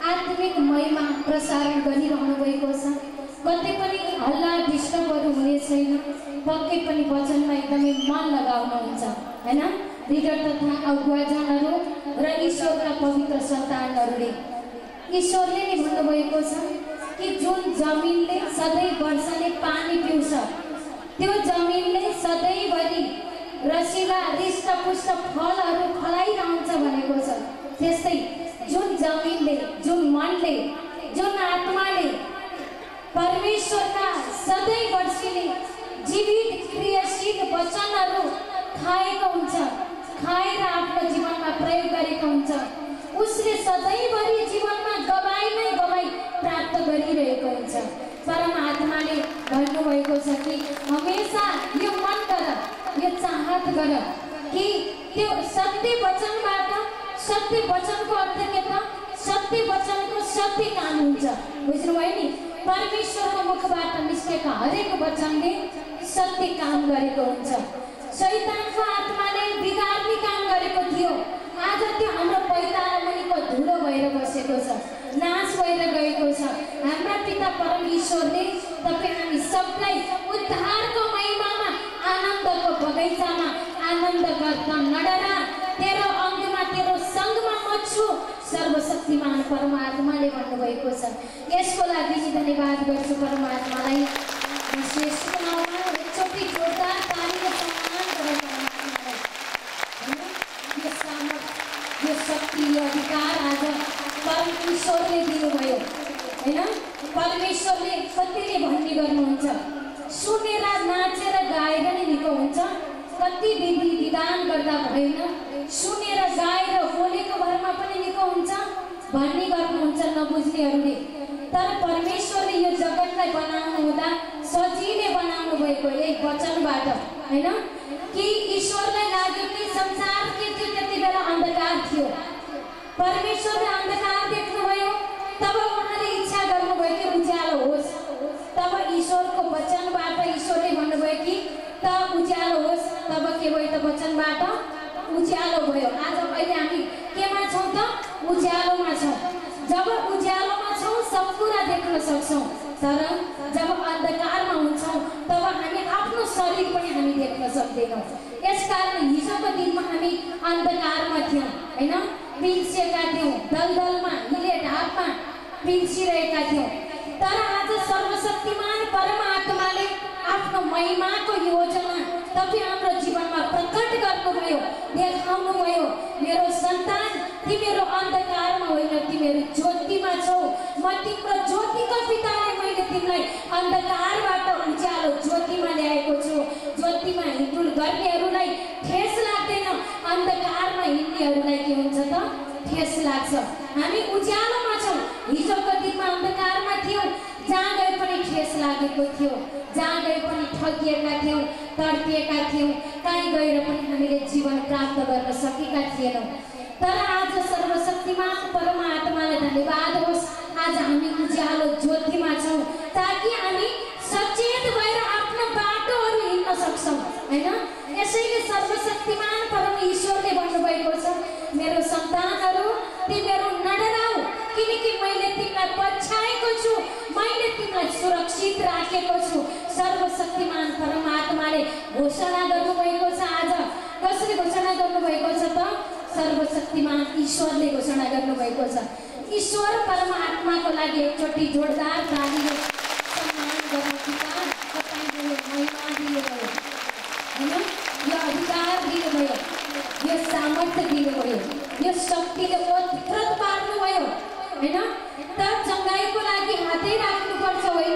आत्मिक महिमा प्रसारण गरिरहनु भएको छ। कतै पनि हल्ला डिस्टर्बहरू हुने छैन। पक्कै पनि वचनमा एकदमै मन लगाउनुहुन्छ हैन। लिडर तथा अगुवाजनहरू र ईश्वरका पवित्र सन्तानहरूले ईश्वरले नै भन्नुभएको छ कि जुन जमिनले सधैँ वर्षाले पानी पिउँछ त्यो जमिनले सधैँभरि रसिला हृष्टपुष्ट फलहरू फलाइरहन्छ भनेको छ। त्यस्तै जुन जमिनले, जुन मनले, जुन आत्माले परमेश्वरका सधैँ वर्षिने जीवित क्रियाशील वचनहरू खाएको हुन्छ, खाएर आफ्नो जीवनमा प्रयोग गरेको हुन्छ, उसले सधैँभरि जीवनमा गवाई नै गवाई प्राप्त गरिरहेको हुन्छ। परमात्माले भन्नुभएको छ कि हमेशा यो मन गर, यो चाहत गर कि त्यो सत्य वचनबाट, सत्य वचनको अर्थ के त? सत्य वचनको सत्य काम हुन्छ। बुझ्नुभयो नि? परमेश्वरको मुखबाट निस्केका हरेक वचनले सत्य काम गरेको हुन्छ। शैतानको आत्माले बिगार्ने काम गरेको थियो, आज त्यो हाम्रो पैतारा मुनिको धुलो भएर बसेको छ, नाश भएर गएको छ। हाम्रा पिता परमेश्वरले तपाईँ हामी सबलाई उद्धारको महिमामा, आनन्दको बगैँचामा आनन्द गर्दा नडरा, तेरो अङ्गमा तेरो सङ्गमा म छु, सर्वशक्तिमान परमात्माले भन्नुभएको छ। यसको लागि धन्यवाद गर्छु परमात्मालाई। श्रेष्ठ नाममा एकचोटि जोरदार तालीको सम्मान गरौँ परमात्मालाई। यो सामर्थ, यो शक्ति, यो अधिकार आज परमेश्वरले दिनुभयो हैन। परमेश्वरले कतिले भन्ने गर्नुहुन्छ, सुनेर नाचेर गाएर नै निको हुन्छ, कति विधि विधान गर्दा भएन, सुनेर गाएर बोलेको भरमा पनि निको हुन्छ भन्ने गर्नुहुन्छ नबुझ्नेहरूले। तर परमेश्वरले यो जगतलाई बनाउनु हुँदा सजिलै बनाउनु भएको एक वचनबाट हैन कि ईश्वरलाई लाग्यो कि संसार के थियो, त्यति बेला अन्धकार थियो। परमेश्वरले अन्धकार देख्नुभयो, तब उहाँले इच्छा गर्नुभयो कि उज्यालो होस्। तब ईश्वरको वचनबाट ईश्वरले भन्नुभयो कि त उज्यालो होस्, तब के भयो त वचनबाट उज्यालो भयो। आज अहिले हामी केमा छौँ त? उज्यालोमा छौँ। जब उज्यालोमा छौँ सब कुरा देख्न सक्छौँ, तर जब अन्धकारमा हुन्छौँ तब हामी आफ्नो शरीर पनि हामी देख्न सक्दैनौँ। यसकारण हिजोको दिनमा हामी अन्धकारमा थियौँ हैन, पिल्सिएका थियौँ, दलदलमा हिले ढापमा पिल्सिरहेका थियौँ। तर आज सर्वशक्तिमान परमात्माले आफ्नो महिमाको योजना तपाईँ हाम्रो जीवनमा प्रकट गर्नुभयो, देखाउनुभयो। मेरो सन्तान, तिमीहरू अन्धकारमा होइन, तिमीहरू ज्योतिमा छौ। म तिम्रो ज्योतिको पिताले मैले तिमीलाई अन्धकारबाट उज्यालो ज्योतिमा ल्याएको छु। ज्योतिमा हिँडुल गर्नेहरूलाई ठेस लाग्दैन, अन्धकारमा हिँड्नेहरूलाई के हुन्छ त? ठेस लाग्छ। हामी उज्यालोमा छौँ, हिजोको दिनमा अन्धकारमा थियौँ, जहाँ गए पनि ठेस लागेको थियो, जहाँ गए पनि ठगिएका थियौँ, तडपिएका थियौँ, कहीँ गएर पनि हामीले जीवन प्राप्त गर्न सकेका थिएनौँ। तर आज सर्वशक्तिमान परमात्मालाई धन्यवाद होस्, आज हामी उज्यालो ज्योतिमा छौँ, ताकि हामी सचेत भएर आफ्नो बाटोहरू हिँड्न सक्छौँ हैन। यसैले सर्वशक्तिमान परमेश्वरले भन्नुभएको छ, मेरो सन्तानहरू तिमीहरू नडराऊ, किनकि मैले तिमीलाई पछ्याएको छु, मैले तिमीलाई सुरक्षित राखेको छु। सर्वशक्तिमान परमात्माले घोषणा गर्नुभएको छ। आज कसले घोषणा गर्नुभएको छ त? सर्वशक्तिमान ईश्वरले घोषणा गर्नुभएको छ। ईश्वर परमात्माको लागि एकचोटि जोरदार तालीले सम्मान गर्नु। पिता तपाईँले यो महिमा दिनुभयो हैन, यो अधिकार दिनुभयो, यो सामर्थ्य दिनुभयो, यो शक्तिले ओतप्रोत पार्नुभयो हैन। त चङ्गाइको लागि हातै राख्नुपर्छ होइन,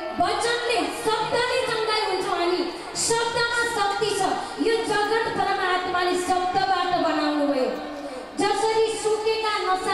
वचनले, शब्दले चङ्गाइ हुन्छ। हामी शब्दमा शक्ति छ। यो जगत परमात्माले शब्दबाट बनाउनु भयो। जसरी सुकेका नसा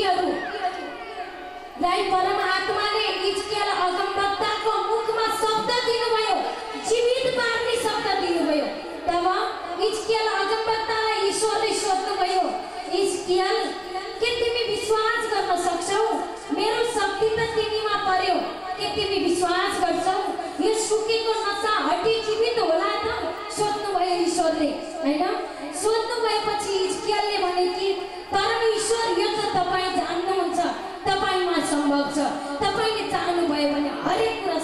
हड्डीहरूलाई परमात्माले हिजकियल अगमवक्ताको मुखमा शब्द दिनुभयो, जीवित पार्ने शब्द दिनुभयो। तब हिजकियल अगमवक्तालाई ईश्वरले सोध्नुभयो, हिजकियल के तिमी विश्वास गर्न सक्छौ? मेरो शक्ति त तिमीमा पर्यो, के तिमी विश्वास गर्छौ? यो सुकेको नसा हड्डी जीवित होला त? सोध्नुभयो ईश्वरले हैन। सोध्नु भएपछि हिजकियलले भने कि परमेश्वर यो त तपाईँ जान्नुहुन्छ,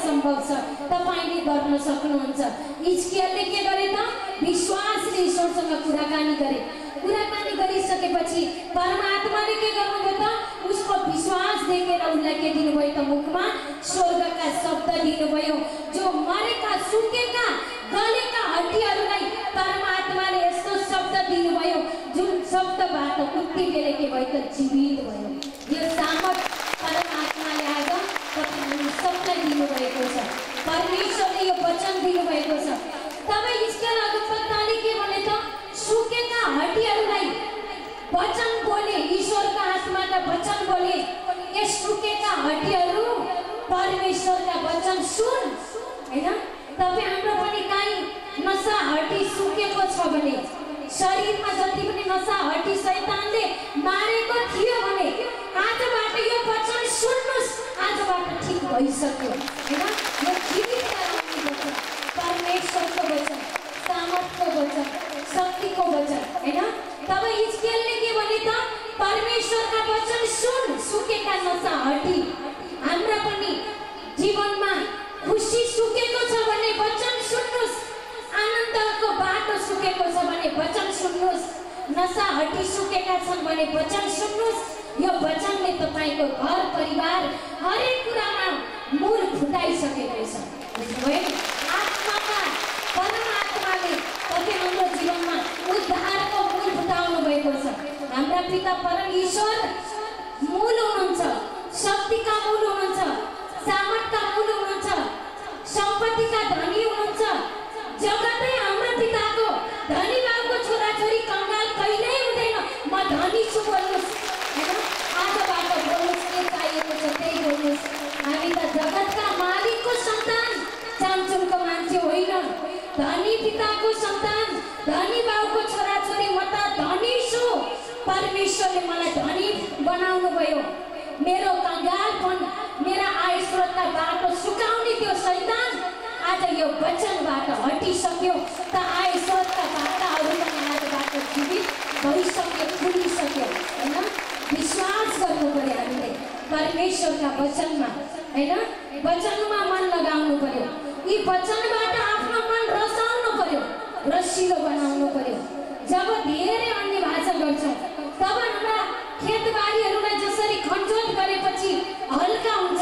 सम्भव छ, तपाईले गर्न सक्नुहुन्छ। हिजकियलले के गरे त? विश्वासले ईश्वरसँग कुराकानी गरे। कुराकानी गरिसकेपछि परमात्माले के गर्नुभयो त? उसको विश्वास देखेर उनलाई के दिनुभयो त? मुखमा स्वर्गका शब्द दिनुभयो। जो मरेका, सुकेका, गलेका हड्डीहरूलाई परमात्माले यस्तो शब्द दिनुभयो जुन शब्दबाट उति बेला के भयो त? जीवित भयो। यो सामर्थ परमात्माले आज तपाईहरु सबलाई दिनुभएको छ। परमेश्वरले यो वचन दिनुभएको छ। तब हिजकियल अगमवक्ताले के भने त? सुकेका हड्डीहरूलाई वचन बोले, ईश्वरका आत्माका वचन बोले, यस सुकेका हड्डीहरू परमेश्वरका वचन सुन। हैन, तपाईं हाम्रो पनि काहीँ नसा हड्डी सुकेको छ भने, शरीरमा जति पनि नसा हड्डी शैतानले मारेको थियो भने आजबाट यो वचन सुन्नुस्, आजबाट ठिक भइसक्यो। हैन, यो जीवित गराउने वचन, परमेश्वरको वचन, सामर्थ्यको वचन, शक्तिको वचन। हैन, तब हिजकियलले के भने त? परमेश्वरका वचन सुन, सुकेका नसा हड्डी। हाम्रा पनि जीवनमा खुसी सुकेको छ भने वचन सुन्नुस्, आनन्दको बाटो सुकेको छ भने वचन सुन्नुस्, नसा हड्डी सुकेका छन् भने वचन सुन्नुस्। यो वचनले तपाईको घर परिवार हरेक कुरामा मूल फुटाइसकेको छ। बुझ्नुभयो? आत्मामा परमात्माले तपाईँ हाम्रो जीवनमा उद्धारको मूल फुटाउनु भएको छ। हाम्रा पिता परमेश्वर मूल हुनुहुन्छ, शक्तिका मूल हुनुहुन्छ, सामर्थ्यका मूल हुनुहुन्छ, सम्पत्तिका धनी हुनुहुन्छ। जगतै हाम्रो पिताको, धनी बाबुको छोराछोरी कंगाल कहिल्यै हुँदैन। म धनी छु बोल्नुस्। हैन, आजबाट बोल्नुस्, के चाहिएको छ त्यही बोल्नुस्। हामी त जगतका मालिकको सन्तान, चामचुमको मान्छे होइन। धनी पिताको सन्तान, धनी बाबुको छोराछोरी, म त धनी छु। परमेश्वरले मलाई धनी बनाउनु भयो। मेरो कंगालपन, मेरा आय स्रोतका बाटो सुकाउने त्यो शैतान आज यो वचनबाट हटिसक्यो। त आय स्रोतका बाटाहरू पनि आजबाट जीवित भइसक्यो, खुलिसक्यो। हैन, विश्वास गर्नु पर्यो हामीले परमेश्वरका वचनमा। हैन, वचनमा मन लगाउनु पर्यो। यी वचनबाट आफ्नो मन रसाउनु पर्यो, रसिलो बनाउनु पर्यो। जब धेरै अन्य भाषा गर्छौँ तब हाम्रा खेतबारीहरूलाई जसरी खनजोत गरेपछि हल्का हुन्छ,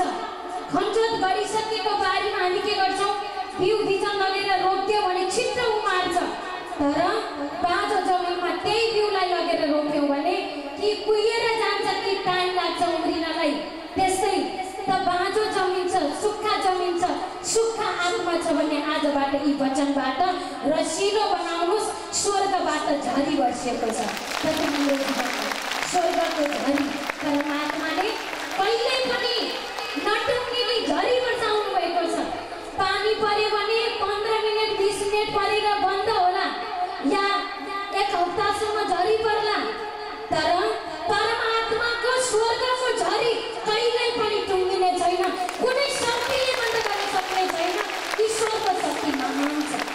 खनजोत गरिसकेको बारीमा हामी के गर्छौँ? बिउ बिजन लगेर रोप्यो भने छिट्टो उमार्छ। तर बाँझो जमिनमा त्यही बिउलाई लगेर रोप्यौँ भने कि कुहिएर जान्छ कि टाइम लाग्छ उम्रिनलाई। त्यस्तै त बाँझो जमिन छ, सुक्खा जमिन छ, सुक्खा आत्मा छ भने आजबाट यी वचनबाट रसिलो बनाउनुस्। स्वर्गबाट झरी बर्सेको छ हाम्रो जीवनमा, स्वर्गको झरी। परमात्माले कहिल्यै पनि नटुङ्गिने झरी बर्साउनु भएको छ। पानी पर्यो भने 15 मिनट 20 मिनट परेर बन्द होला या 1 हप्तासम्म झरी पर्ला। तर परमात्माको स्वर्गको झरी कहिल्यै पनि टुङ्गिने छैन। कुनै शक्तिले बन्द गर्न सक्ने छैन। ईश्वरको शक्ति महान छ।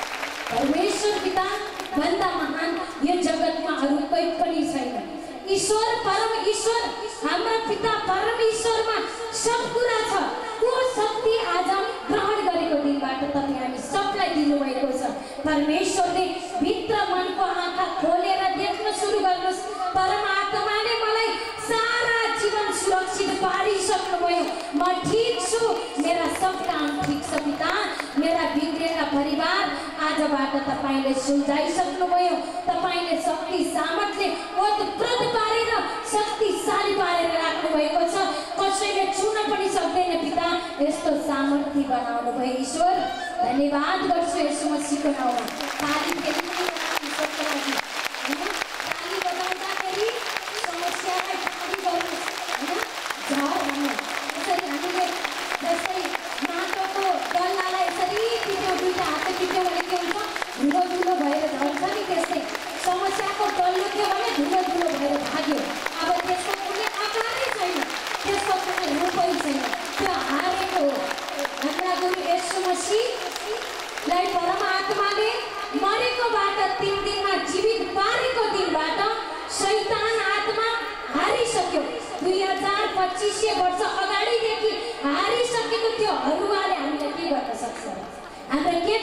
परमेश्वर पिता भन्दा महान यो जगतमा अरू कोही पनि छैन। ईश्वर, परम ईश्वर, हाम्रा पिता परमेश्वरमा सब कुरा छ। को शक्ति आज ग्रहण गरेको दिनबाट तपाईँ हामी सबलाई दिनुभएको छ। परमेश्वरले भित्र मनको आँखा खोलेर देख्न सुरु गर्नुहोस्। परमात्माले मलाई सारा जीवन सुरक्षित पारिसक्नुभयो। म ठिक छु, मेरा सब काम ठिक छ पिता। मेरा बिग्रेका परिवार आजबाट तपाईले सुल्झाइसक्नुभयो। तपाईले शक्ति सामर्थ्यले ओतप्रोत पारेर शक्तिशाली पारेर राख्नु भएको छ। कसैले छुन पनि सक्दैन पिता। यस्तो सामर्थ्य बनाउनु भयो ईश्वर। धन्यवाद गर्छु यसो मसीहको नाममा। ताली फेरि ईश्वरको लागि। हैन, ताली बजाउँदाखेरि समस्यालाई खाली गर्नुहोस्। हैन, झर भन्नु। यसरी हामीले जस्तै माटोको डल्लालाई यसरी पिट्यो, दुईटा हातले पिट्यो भने के हुन्छ? धुलो धुलो भएर झर्छ नि। त्यस्तै समस्याको डल्लो थियो भने धुलो धुलो भएर भाग्यो। अब त्यसको कुनै आकारै छैन, त्यसको कुनै रूपै छैन, त्यो हारेको हो। हाम्रा गुरु येशू मसीहलाई परमात्माले मरेकोबाट 3 दिनमा जीवित पारेको दिनबाट शैतान आत्मा हारिसक्यो। 2025 वर्ष अगाडिदेखि हारिसकेको त्यो हरुवाले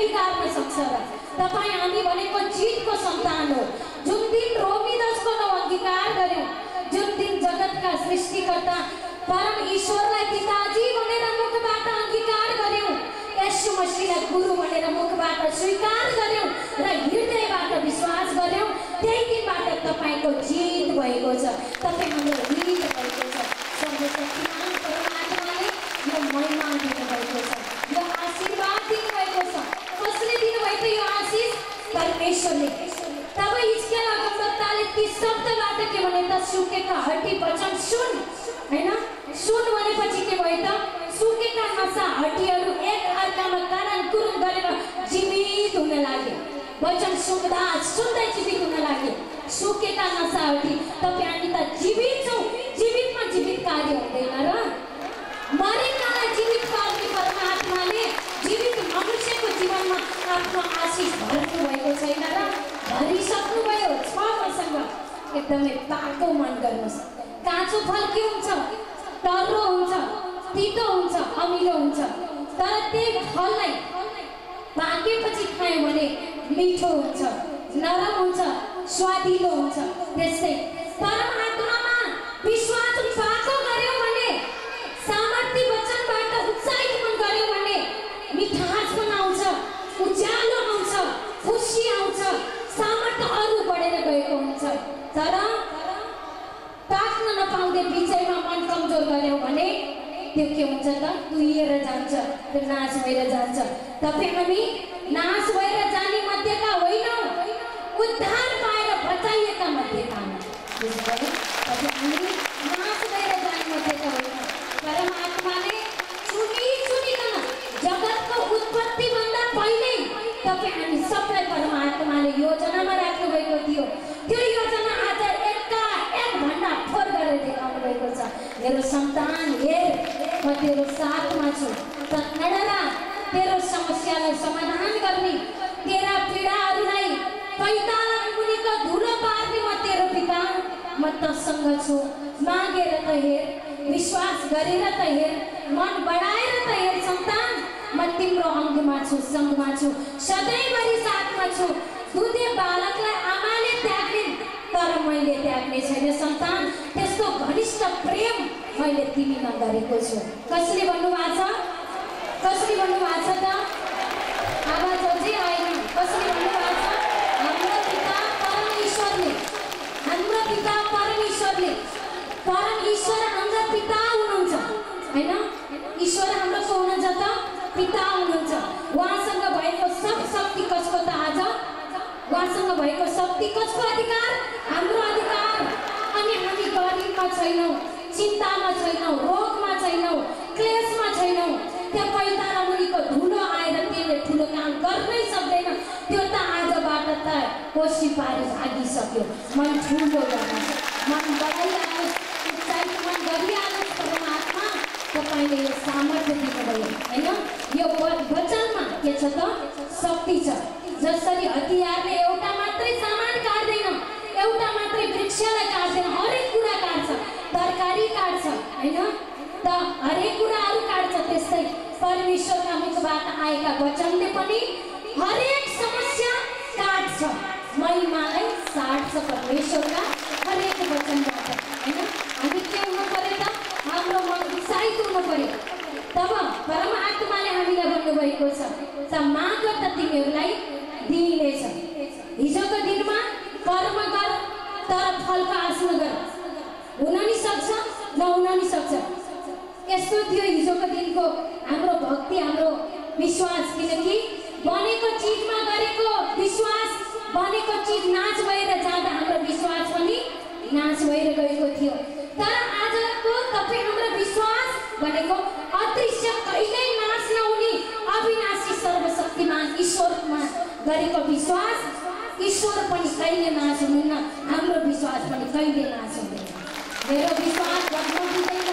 बिगार्न सक्छ र? तपाईँ हामी भनेको जितको सन्तान हो। जुन दिन रोमी 10को 9 अंगीकार गर्यौं, जुन दिन जगतका सृष्टिकर्ता परम ईश्वरलाई पिताजी भनेर मुखबाट अंगीकार गर्यौं, येशू मसीहलाई गुरु भनेर मुखबाट स्वीकार गर्यौं र हृदयबाट विश्वास गर्यौं, त्यही दिनबाट तपाईको जित भएको छ। तपाईँ हाम्रो जित भएको छ। सर्वशक्तिमान परमात्माले यो महिमा दिनुभएको छ, यो आशीर्वाद दिनुभएको छ। कसले दिनुभएको यो आशीष? परमेश्वरले। तब हिजकिया अगमवक्ताले ती शब्दबाट के भने त सुकेका हड्डी वचन सुन, हैन? सुन भनेपछि के भयो त? सुकेका नसा हड्डीहरू एक अर्कामा कारण कुरुम गरेर जीवित हुन लागे। वचन सुन्दा सुन्दै जीवित हुन लागे। सुकेका नसा हड्डी, तपाईँ हामी त जीवित छौँ। जीवितमा जीवित कार्य हुँदैन र? मरेकालाई जीवित पार्ने परमात्माले जीवित मनुष्यको जीवनमा आफ्नो आशीष भर्नु भएको छैन र? भरिसक्नु भयो। 6 वर्षसँग एकदमै पाको मन गर्नुहोस्। काँचो फल के हुन्छ? टर्रो हुन्छ, तितो हुन्छ, अमिलो हुन्छ। तर त्यही फललाई पाकेपछि खायो भने मिठो हुन्छ, नरम हुन्छ, स्वादिलो हुन्छ। त्यस्तै परमात्मामा विश्वास पाको गर्यो भने, सामर्थ्य वचनबाट उत्साहित मन गर्यो भने मिठास पनि आउँछ, उज्यालो आउँछ, खुसी आउँछ, सामर्थ्य अरू बढेर गएको हुन्छ। तर पाक्न नपाउँदै बिचैमा मन कमजोर गर्यो भने त्यो के हुन्छ त? तुहिएर जान्छ, त्यो नाश भएर जान्छ। तपाईँ हामी नाश भएर जाने मध्येका होइनौँ, उद्धार पाएर बचाइएका मध्येका हौँ। बुझ्नुभयो? तपाईँ हामी नाश भएर जाने मध्येका होइनौँ। परमात्माले चुनिकन जगतको उत्पत्तिभन्दा पहिल्यै तपाईँ हामी सबलाई परमात्माले योजनामा राख्नुभएको थियो। त्यो योजना आज एकाएक भण्डाफोर गरेर देखाउनु भएको छ। मेरो सन्तान हेर, म तेरो साथमा छु। त नडरा, तेरो समस्यालाई समाधान गर्ने, तेरा पीडाहरूलाई पैताला मुनिको धुलो पार्ने म तेरो पिता, म तसँग छु। मागेर त हेर, विश्वास गरेर त हेर, मन बढाएर त हेर सन्तान, म तिम्रो अङ्गमा छु, सँगमा छु, सधैँभरि साथमा छु। दुधे बालकलाई आमाले त्याग्ने, तर मैले त्याग्ने छैन सन्तान। त्यस्तो घनिष्ठ प्रेम मैले तिमीमा गरेको छु। कसले भन्नुभएको छ? कसले भन्नुभएको छ त? आवाज अझै आएन। कसले भन्नुभएको छ? हाम्रो पिता परमेश्वरले। हाम्रो पिता परमेश्वरले। परमेश्वर हाम्रो पिता हुनुहुन्छ, हैन? ईश्वर हाम्रो को हुनुहुन्छ त? पिता हुनुहुन्छ। उहाँसँग भएको सब शक्ति कसको त आज? उहाँसँग भएको शक्ति कसको अधिकार? हाम्रो अधिकार। अनि हामी गरिबमा छैनौँ, चिन्तामा छैनौँ, रोगमा छैनौँ, क्लेशमा छैनौँ। त्यो पैताला मुनिको धुलो आएर त्यसले ठुलो काम गर्नै सक्दैन। त्यो त आजबाट त कोसी पारी भागिसक्यो। मन ठुलो गर्नुहोस्, मन बढाइहाल्नुहोस्, उत्साहित मन गरिहाल्नुहोस्। परमात्मा तपाईँले यो सामर्थ्य दिनुभयो, होइन? यो वचनमा के छ त? शक्ति छ। जसरी हतियारले एउटा मात्रै सामान काट्दैन, एउटा मात्रै वृक्षलाई काट्दैन, हरेक कुरा काट्छ, तरकारी काट्छ, हैन? त हरेक कुराहरू काट्छ। त्यस्तै परमेश्वरका मुखबाट आएका वचनले पनि हरेक समस्या काट्छ, महिमालाई साट्छ परमेश्वरका हरेक वचनबाट, हैन? हामी के हुनु पर्यो त? हाम्रो मन उत्साहित हुनु पर्यो। तब परमात्माले हामीलाई भन्नुभएको छ, त माग त तिमीहरूलाई दिइनेछ। हिजोको दिनमा कर्म गर, तर फलको आश नगर। हुन नि सक्छ, नहुन नि सक्छ। यस्तो थियो हिजोको दिनको हाम्रो भक्ति, हाम्रो विश्वास। किनकि बनेको चिजमा गरेको विश्वास, बनेको चिज नाश भएर जाँदा हाम्रो विश्वास पनि नाश भएर गएको थियो। तर आजको तपाईँ हाम्रो विश्वास भनेको अदृश्य, कहिल्यै नाश नहुने अविनाशी सर्वशक्तिमान ईश्वरमा गरेको विश्वास। ईश्वर पनि कहिले नाश हुनुहुन्न, हाम्रो विश्वास पनि कहिले नाश हुँदैन। मेरो विश्वास घट्न दिँदैन।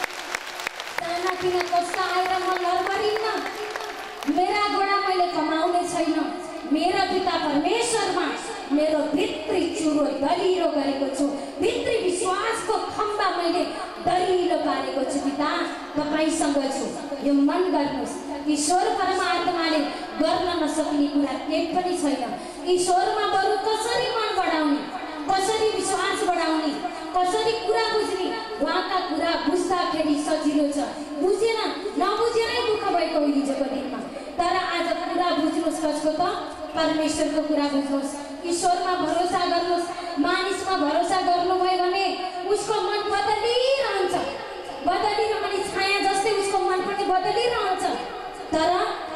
सानातिना कष्ट आएर म लरबरिन्न, मेरा गोडा मैले कमाउने छैन। मेरो पिता परमेश्वरमा मेरो भित्री चुरो दरिलो गरेको छु, भित्री विश्वासको खम्बा मैले दरिलो पारेको छु। पिता, तपाईँसँग छु, यो मन गर्नुहोस्। ईश्वर परमात्माले गर्न नसक्ने कुरा केही पनि छैन। ईश्वरमा बरु कसरी मन बढाउने, कसरी विश्वास बढाउने, कसरी कुरा बुझ्ने, उहाँका कुरा बुझ्दाखेरि सजिलो छ। बुझेन नबुझेरै दुःख भएको हो हिजोको दिनमा। तर आज कुरा बुझ्नुहोस् कसको त? परमेश्वरको कुरा बुझ्नुहोस्। ईश्वरमा भरोसा गर्नुहोस्। मानिसमा भरोसा गर्नुभयो भने उसको मन बदलिरहन्छ, बदलिरहने छाया जस्तै उसको मन पनि बदलिरहन्छ। तर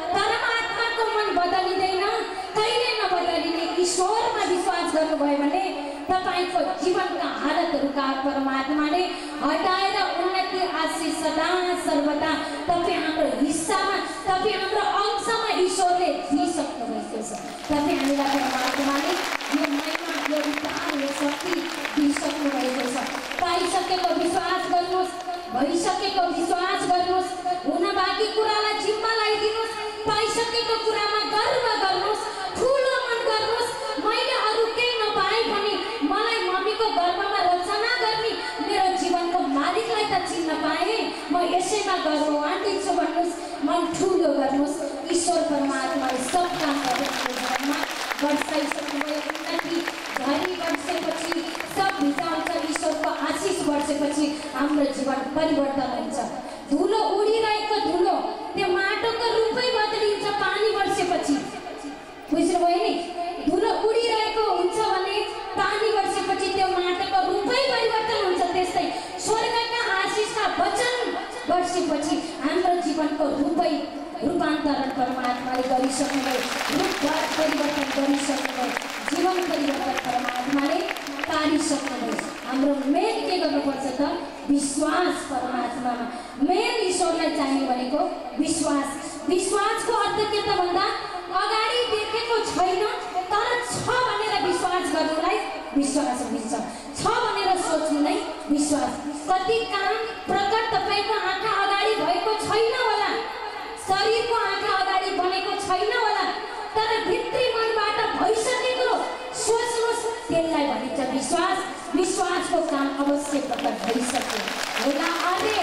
आत्माको मन बदलिँदैन, कहिले नबदलिने ईश्वरमा विश्वास गर्नुभयो भने तपाईको जीवनका हालतहरूका परमात्माले हटाएर उन्नति आशिष सदा सर्वदा तपाईँ हाम्रो हिस्सामा, तपाईँ हाम्रो अंशमा ईश्वरले दिइसक्नु भएको छ। तपाईँ हामीलाई परमात्माले यो महिमा, यो उद्धार, यो शक्ति दिइसक्नु भएको छ। पाइसकेको विश्वास गर्नुहोस्, भइसकेको विश्वास गर्नुहोस्, हुन बाँकी कुरालाई जिम्मा लगाइदिनुहोस्, पाइसकेको कुरामा गर्व गर्नुहोस्, ठुलो मन गर्नुहोस्। मैले अरू केही नपाए पनि मलाई मम्मीको गर्भमा रचना गर्ने मेरो जीवनको मालिकलाई त चिन्न पाएँ, म यसैमा गर्ववान्वित छु भन्नुहोस्। मन ठुलो गर्नुहोस्। ईश्वर परमात्माले सब काम गरेको जीवनमा वर्षाइसक्नुभयो। उन्नति घरि वर्षेपछि सब भिजाउँछ। ईश्वरको आशिष वर्षेपछि हाम्रो जीवन परिवर्तन हुन्छ। धुलो उडिरहेको धुलो त्यो माटोको रूपै बदलिन्छ पानी वर्षेपछि। बुझ्नुभयो नि? धुलो उडिरहेको हुन्छ भने पानी वर्षेपछि त्यो माटोको रूपै परिवर्तन हुन्छ। त्यस्तै स्वर्गका आशिषका वचन वर्षेपछि हाम्रो जीवनको रूपान्तरण परमात्माले गरिसक्नुभयो। रूप परिवर्तन गरिसक्नुभयो। जीवन परिवर्तन परमात्माले पारिसक्नुभयो। हाम्रो मेन के गर्नुपर्छ त? विश्वास परमात्मामा। मेन ईश्वरलाई चाहिने भनेको विश्वास। विश्वासको अर्थ के त भन्दा अगाडि देखेको छैन तर छ भनेर विश्वास गर्नुलाई विश्वास भनिन्छ। छ भनेर सोच्नु नै विश्वास। कति काम प्रकट तपाईको आँखा अगाडि भएको छैन होला, शरीरको आँखा अगाडि बनेको छैन होला, तर भित्री मनबाट भइसकेको सोच्नुहोस्, त्यसलाई भनिन्छ विश्वास। विश्वासको काम अवश्य प्रकट भइसक्यो होला। अरे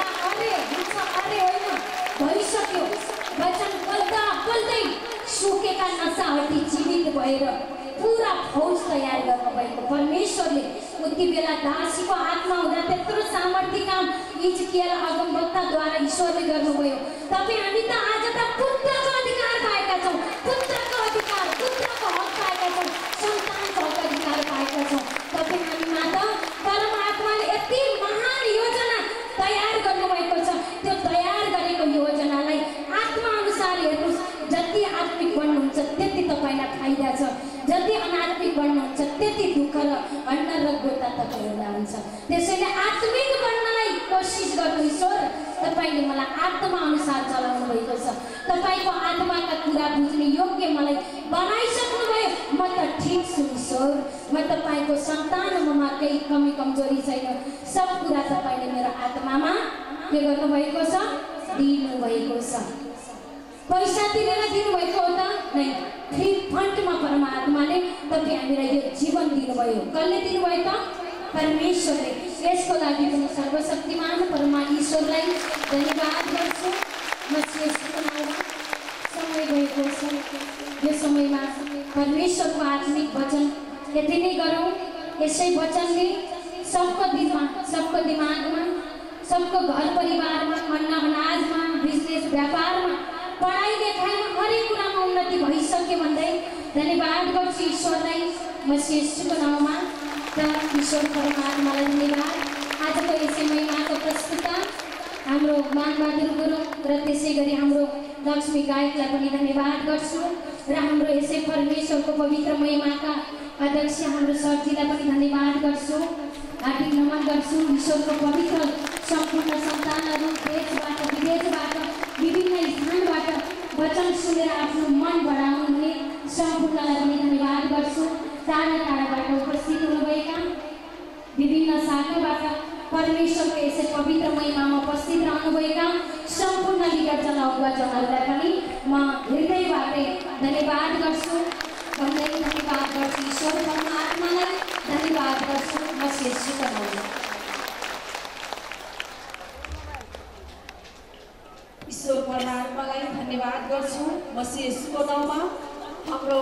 हुन्छ, अरे होइन, भइसक्यो। वचन बोल्दै सुकेका नसाहटी जीवित भएर पुरा फौज तयार गर्नुभएको परमेश्वरले उति बेला दासीको आत्मा हुँदा त्यत्रो सामर्थ्य काम इजकियल अगमवक्ताद्वारा ईश्वरले गर्नुभयो। तपाईँ हामी त आज त पुत्रको अधिकार पाएका छौँ, पुत्रको अधिकार, पुत्रको हक पाएका छौँ, सन्तानको हक अधिकार पाएका छौँ। तपाईँ हामीमा त परमात्माले यति महान योजना तयार गर्नुभएको छ। त्यो तयार गरेको योजनालाई आत्मा अनुसार हेर्नुहोस्। जति आत्मिक बन्नुहुन्छ त्यति तपाईँलाई फाइदा छ, जति अनात्मिक बन्नुहुन्छ त्यति दुःख र अन्न र गोता तपाईँहरूलाई हुन्छ। त्यसैले आत्मिक बन्नलाई कोसिस गर्नु। ईश्वर तपाईँले मलाई आत्मा अनुसार चलाउनु भएको छ। तपाईँको आत्माका कुरा बुझ्ने योग्य मलाई बनाइसक्नुभयो। म त ठिक छु ईश्वर, म तपाईँको सन्तान, ममा केही कमी कमजोरी छैन। सब कुरा तपाईँले मेरो आत्मामा के गर्नुभएको छ? दिनुभएको छ। पैसा तिरेर दिनुभएको हो त? नै, फ्री फन्डमा परमात्माले तपाईँ हामीलाई यो जीवन दिनुभयो। कसले दिनुभयो त? परमेश्वरले। यसको लागि पनि सर्वशक्तिमान परमा ईश्वरलाई धन्यवाद गर्छु। म समय गएको छ, यो समयमा परमेश्वरको आत्मिक वचन यति नै गरौँ। यसै वचनले सबको दिलमा, सबको दिमागमा, सबको घर परिवारमा, अन्न अनाजमा, बिजनेस व्यापारमा, पढाइ लेखाइमा, हरेक कुरामा उन्नति भइसक्यो भन्दै धन्यवाद गर्छु ईश्वरलाई। म श्रेष्ठको नाउँमा र ईश्वर परमात्मालाई धन्यवाद। आजको यसै महिनाको प्रस्तुता हाम्रो मानबहादुर गुरुङ र त्यसै गरी हाम्रो लक्ष्मी गायकलाई पनि धन्यवाद गर्छु र हाम्रो यसै परमेश्वरको पवित्र महिमाका अध्यक्ष हाम्रो सरजीलाई पनि धन्यवाद गर्छु। हार्दिक नमन गर्छु। ईश्वरको पवित्र सम्पूर्ण सन्तानहरू देशबाट विदेशबाट विभिन्न स्थानबाट वचन सुनेर आफ्नो मन बढाउनुहुने सम्पूर्णलाई पनि धन्यवाद गर्छु। टाढा टाढाबाट उपस्थित हुनुभएका विभिन्न शाखाबाट परमेश्वरको यसै पवित्र महिमामा उपस्थित रहनुभएका सम्पूर्ण लिडरजन अगुवाजनहरूलाई पनि म हृदयबाटै धन्यवाद गर्छु। भन्दै धन्यवाद गर्छु ईश्वर परमात्मालाई धन्यवाद गर्छु। म श्रेष्ठको नाउँमा ईश्वर परमात्मालाई धन्यवाद गर्छु म शेषको नाउँमा हाम्रो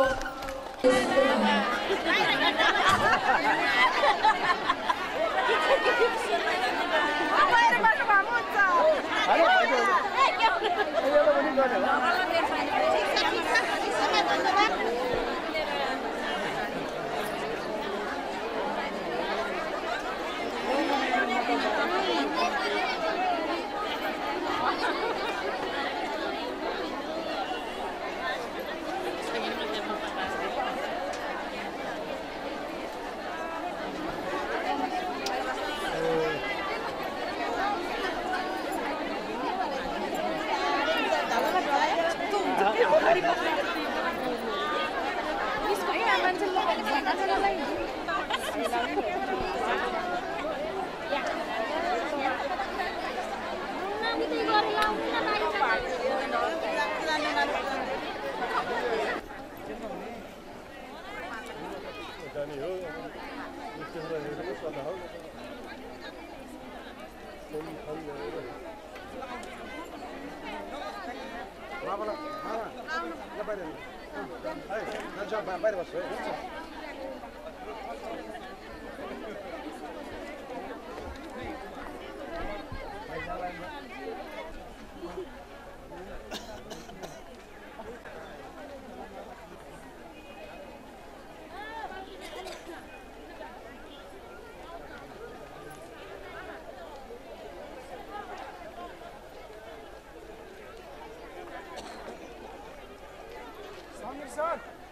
Son.